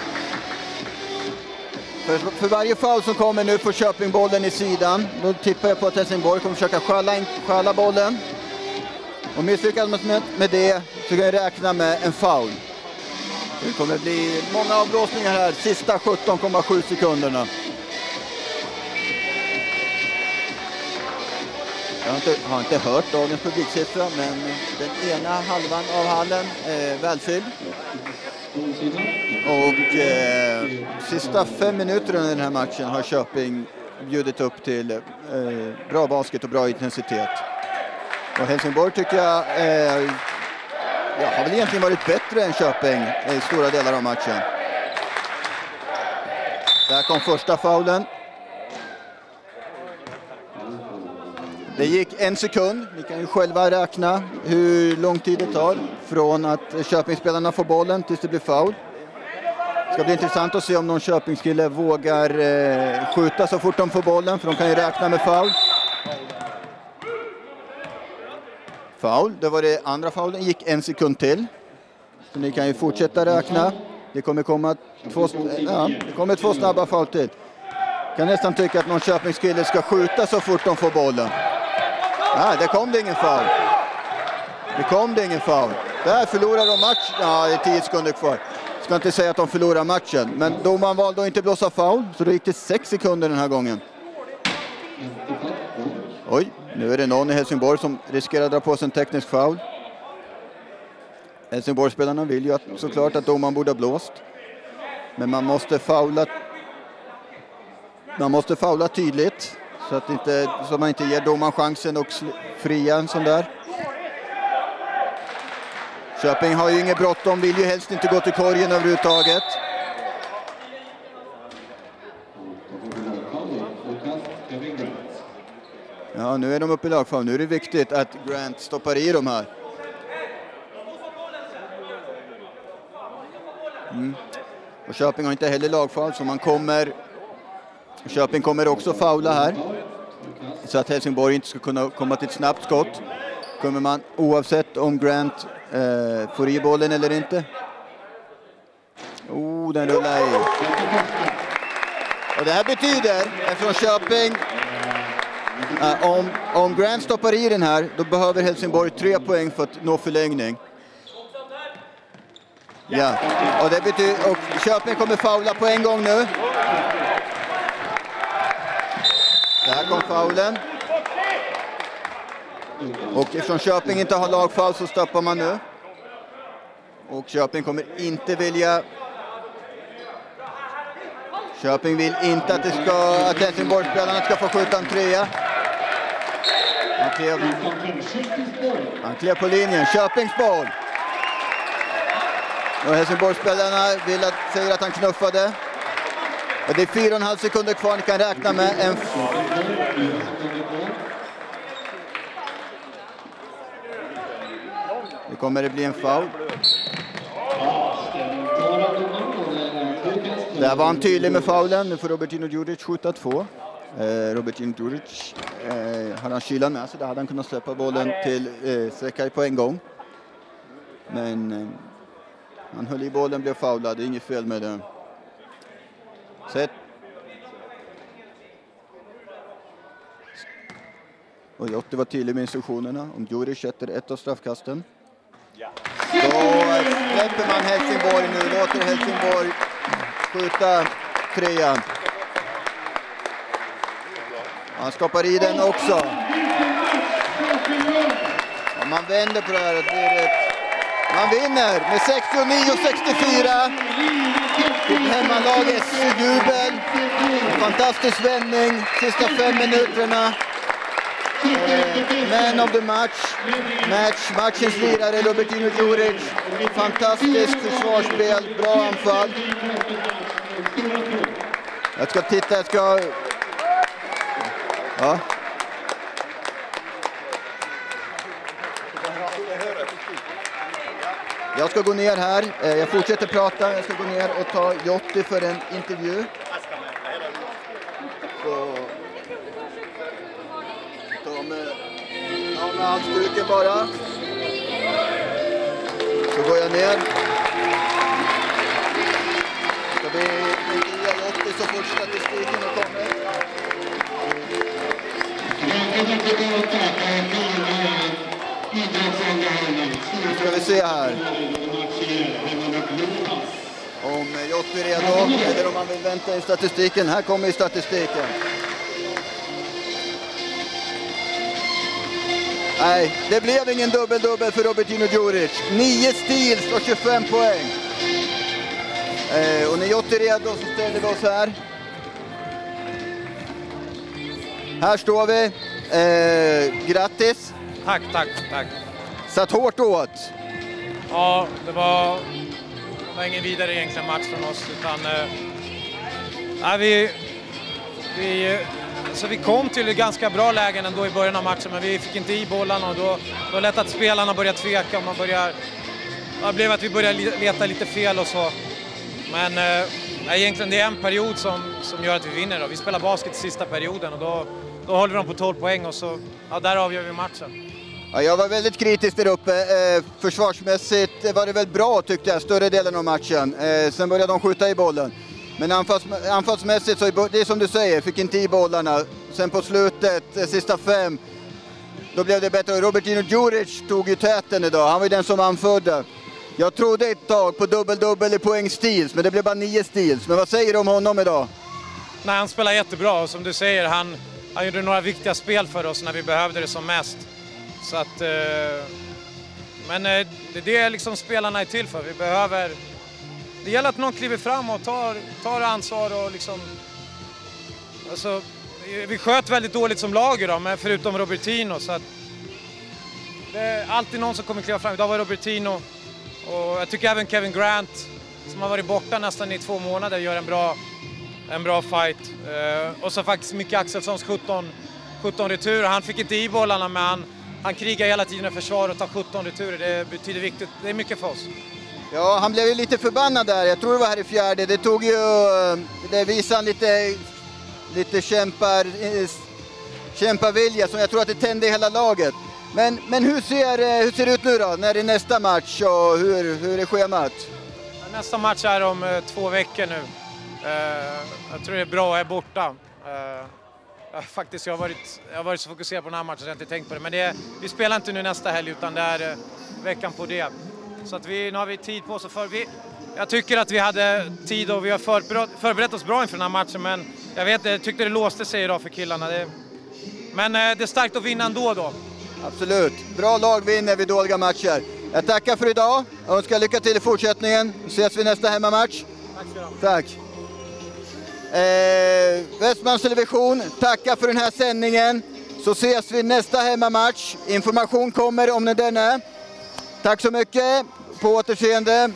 Speaker 2: För, för varje foul som kommer nu får Köping bollen i sidan. Då tippar jag på att Helsingborg kommer försöka stjäla, in, stjäla bollen. Och misslyckas man med, med det så kan jag räkna med en foul. Det kommer bli många avblåsningar här. Sista sjutton komma sju sekunderna. Jag har inte, har inte hört dagens publiksiffra, men den ena halvan av hallen är välfylld. Och eh, sista fem minuterna i den här matchen har Köping bjudit upp till eh, bra basket och bra intensitet. Och Helsingborg tycker jag eh, ja, har väl egentligen varit bättre än Köping i stora delar av matchen. Där kom första faulen. Det gick en sekund. Ni kan ju själva räkna hur lång tid det tar från att Köpingsspelarna får bollen tills det blir foul. Det ska bli intressant att se om någon Köpingskille vågar eh, skjuta så fort de får bollen, för de kan ju räkna med foul. Foul, det var det andra foulen, gick en sekund till. Så ni kan ju fortsätta räkna. Det kommer komma två, ja, det kommer två snabba foul till. Kan nästan tycka att någon Köpingskille ska skjuta så fort de får bollen. Nej, det kom det ingen foul. Det kom det ingen foul. Där förlorar de matchen. Ja, det är tio sekunder kvar. Ska inte säga att de förlorar matchen. Men domaren valde att inte blåsa foul. Så då gick det sex sekunder den här gången. Oj, nu är det någon i Helsingborg som riskerar att dra på sig en teknisk foul. Helsingborgsspelarna vill ju att, såklart att domaren borde ha blåst. Men man måste foula. Man måste foula tydligt. Så att, inte, så att man inte ger domaren chansen och fria en sån där. Köping har ju inget bråttom, vill ju helst inte gå till korgen överhuvudtaget. Ja, nu är de uppe i lagfall. Nu är det viktigt att Grant stoppar i dem här. Mm. Och Köping har inte heller lagfall, så man kommer... Köping kommer också faula här. Så att Helsingborg inte ska kunna komma till ett snabbt skott. Kommer man, oavsett om Grant eh, får i bollen eller inte. Oh, den rullar i. Och det här betyder, från Köping, eh, om, om Grant stoppar i den här, då behöver Helsingborg tre poäng för att nå förlängning. Ja, och det betyder, och Köping kommer faula på en gång nu. Där kom faulen. Och eftersom Köping inte har lagfall så stoppar man nu. Och Köping kommer inte vilja... Köping vill inte att, det ska, att Helsingborgsspelarna ska få skjuta en trea. Han klev, han klev på linjen. Köpings boll. Och Helsingborgsspelarna vill att, säger att han knuffade. Och det är fyra och en halv sekunder kvar. Ni kan räkna med en... Nu kommer det bli en foul. Där var han tydlig med foulen. Nu får Robertino Djuric skjuta två. Eh, Robertino Djuric eh, har han kylan med sig. Där hade han kunnat släppa bollen till eh, Sekaj på en gång. Men eh, han höll i bollen, blev foulad. Det är inget fel med det. Sätt. Och Jotti var tydlig med instruktionerna. Om Djuric sätter ett av straffkasten. Då släpper man Helsingborg nu. Låter Helsingborg skjuta trean. Han stoppar i den också. Om man vänder på det här, det blir ett... Man vinner med sextionio sextiofyra. Hemmalagets jubel. Fantastisk vändning. Sista fem minuterna. Man of the match. Match. Matchens lirare Robertino Djuric. Fantastiskt försvarsspel. Bra anfall. Jag ska titta. Jag ska... Ja. Jag ska gå ner här. Jag fortsätter prata. Jag ska gå ner och ta Jotti för en intervju. Så... Ta med, ta med halsduken bara. Så går jag ner. Ska vi intervjua Jotti så fort statistiken har kommit. Nu ska vi se här. Om Jotti är redo eller om man vill vänta i statistiken. Här kommer i statistiken. Nej, det blev ingen dubbel-dubbel för Robertino Djuric. nio steals och tjugofem poäng. Eh, och när Jotti är redo så ställer vi oss här. Här står vi. Eh, grattis.
Speaker 4: Tack, tack, tack.
Speaker 2: Satt hårt åt.
Speaker 4: Ja, det var, det var ingen vidare egentligen match från oss. Utan, eh, nej, vi, vi, så vi kom till ganska bra lägen ändå i början av matchen. Men vi fick inte i bollarna och då, då lätt att spelarna börjar tveka. Och man börjar det blev att vi började leta lite fel och så. Men eh, egentligen det är en period som, som gör att vi vinner. Då. Vi spelar basket i sista perioden och då, då håller vi dem på tolv poäng och så, ja, där avgör vi matchen.
Speaker 2: Ja, jag var väldigt kritisk där uppe. Eh, försvarsmässigt var det väl bra tyckte jag, större delen av matchen. Eh, sen började de skjuta i bollen. Men anfalls, anfallsmässigt så är det är som du säger, fick inte i bollarna. Sen på slutet, eh, sista fem, då blev det bättre. Robertino Djuric tog ju täten idag, han var ju den som anförde. Jag trodde ett tag på dubbel-dubbel i poäng steals, men det blev bara nio steals. Men vad säger du om honom idag?
Speaker 4: Nej, han spelar jättebra och som du säger, han, han gjorde några viktiga spel för oss när vi behövde det som mest. Så att, eh, men eh, det är liksom spelarna är till för. Vi behöver, det gäller att någon kliver fram och tar, tar ansvar och liksom, alltså, vi sköt väldigt dåligt som lag idag, men förutom Robertino, så att det är alltid någon som kommer kliva fram. Idag var Robertino och jag tycker även Kevin Grant som har varit borta nästan i två månader gör en bra, en bra fight. Eh, och så faktiskt Micke Axelssons sjutton, sjutton returer. Han fick inte i bollarna, men han Han krigar hela tiden i försvar och tar sjutton returer. Det betyder viktigt. Det är mycket för oss.
Speaker 2: Ja, han blev ju lite förbannad där. Jag tror det var här i fjärde. Det tog ju... Det visade lite, lite kämpar, kämparvilja som jag tror att det tände i hela laget. Men, men hur, ser, hur ser det ut nu då? När det är nästa match och hur, hur är schemat?
Speaker 4: Nästa match är om eh, två veckor nu. Eh, jag tror det är bra att jag är borta. Eh, Faktiskt, jag har, varit, jag har varit så fokuserad på den här matchen så jag har inte tänkt på det. Men det är, vi spelar inte nu nästa helg utan det är eh, veckan på det. Så att vi, nu har vi tid på oss. För vi, jag tycker att vi hade tid och vi har förberett, förberett oss bra inför den här matchen. Men jag vet, jag tyckte det låste sig idag för killarna. Det, men eh, det är starkt att vinna ändå då.
Speaker 2: Absolut. Bra lag vinner vid dåliga matcher. Jag tackar för idag. Jag önskar lycka till i fortsättningen. Ses vi nästa hemmamatch.
Speaker 4: Tack så mycket.
Speaker 2: Tack. Eh, Västmanlands Television, tacka för den här sändningen. Så ses vi nästa hemmamatch. Information kommer om när den är. Tack så mycket. På återseende.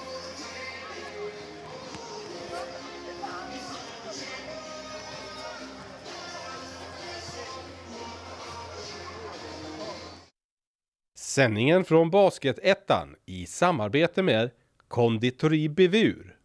Speaker 1: Sändningen från Basket ettan i samarbete med Konditori Bevur.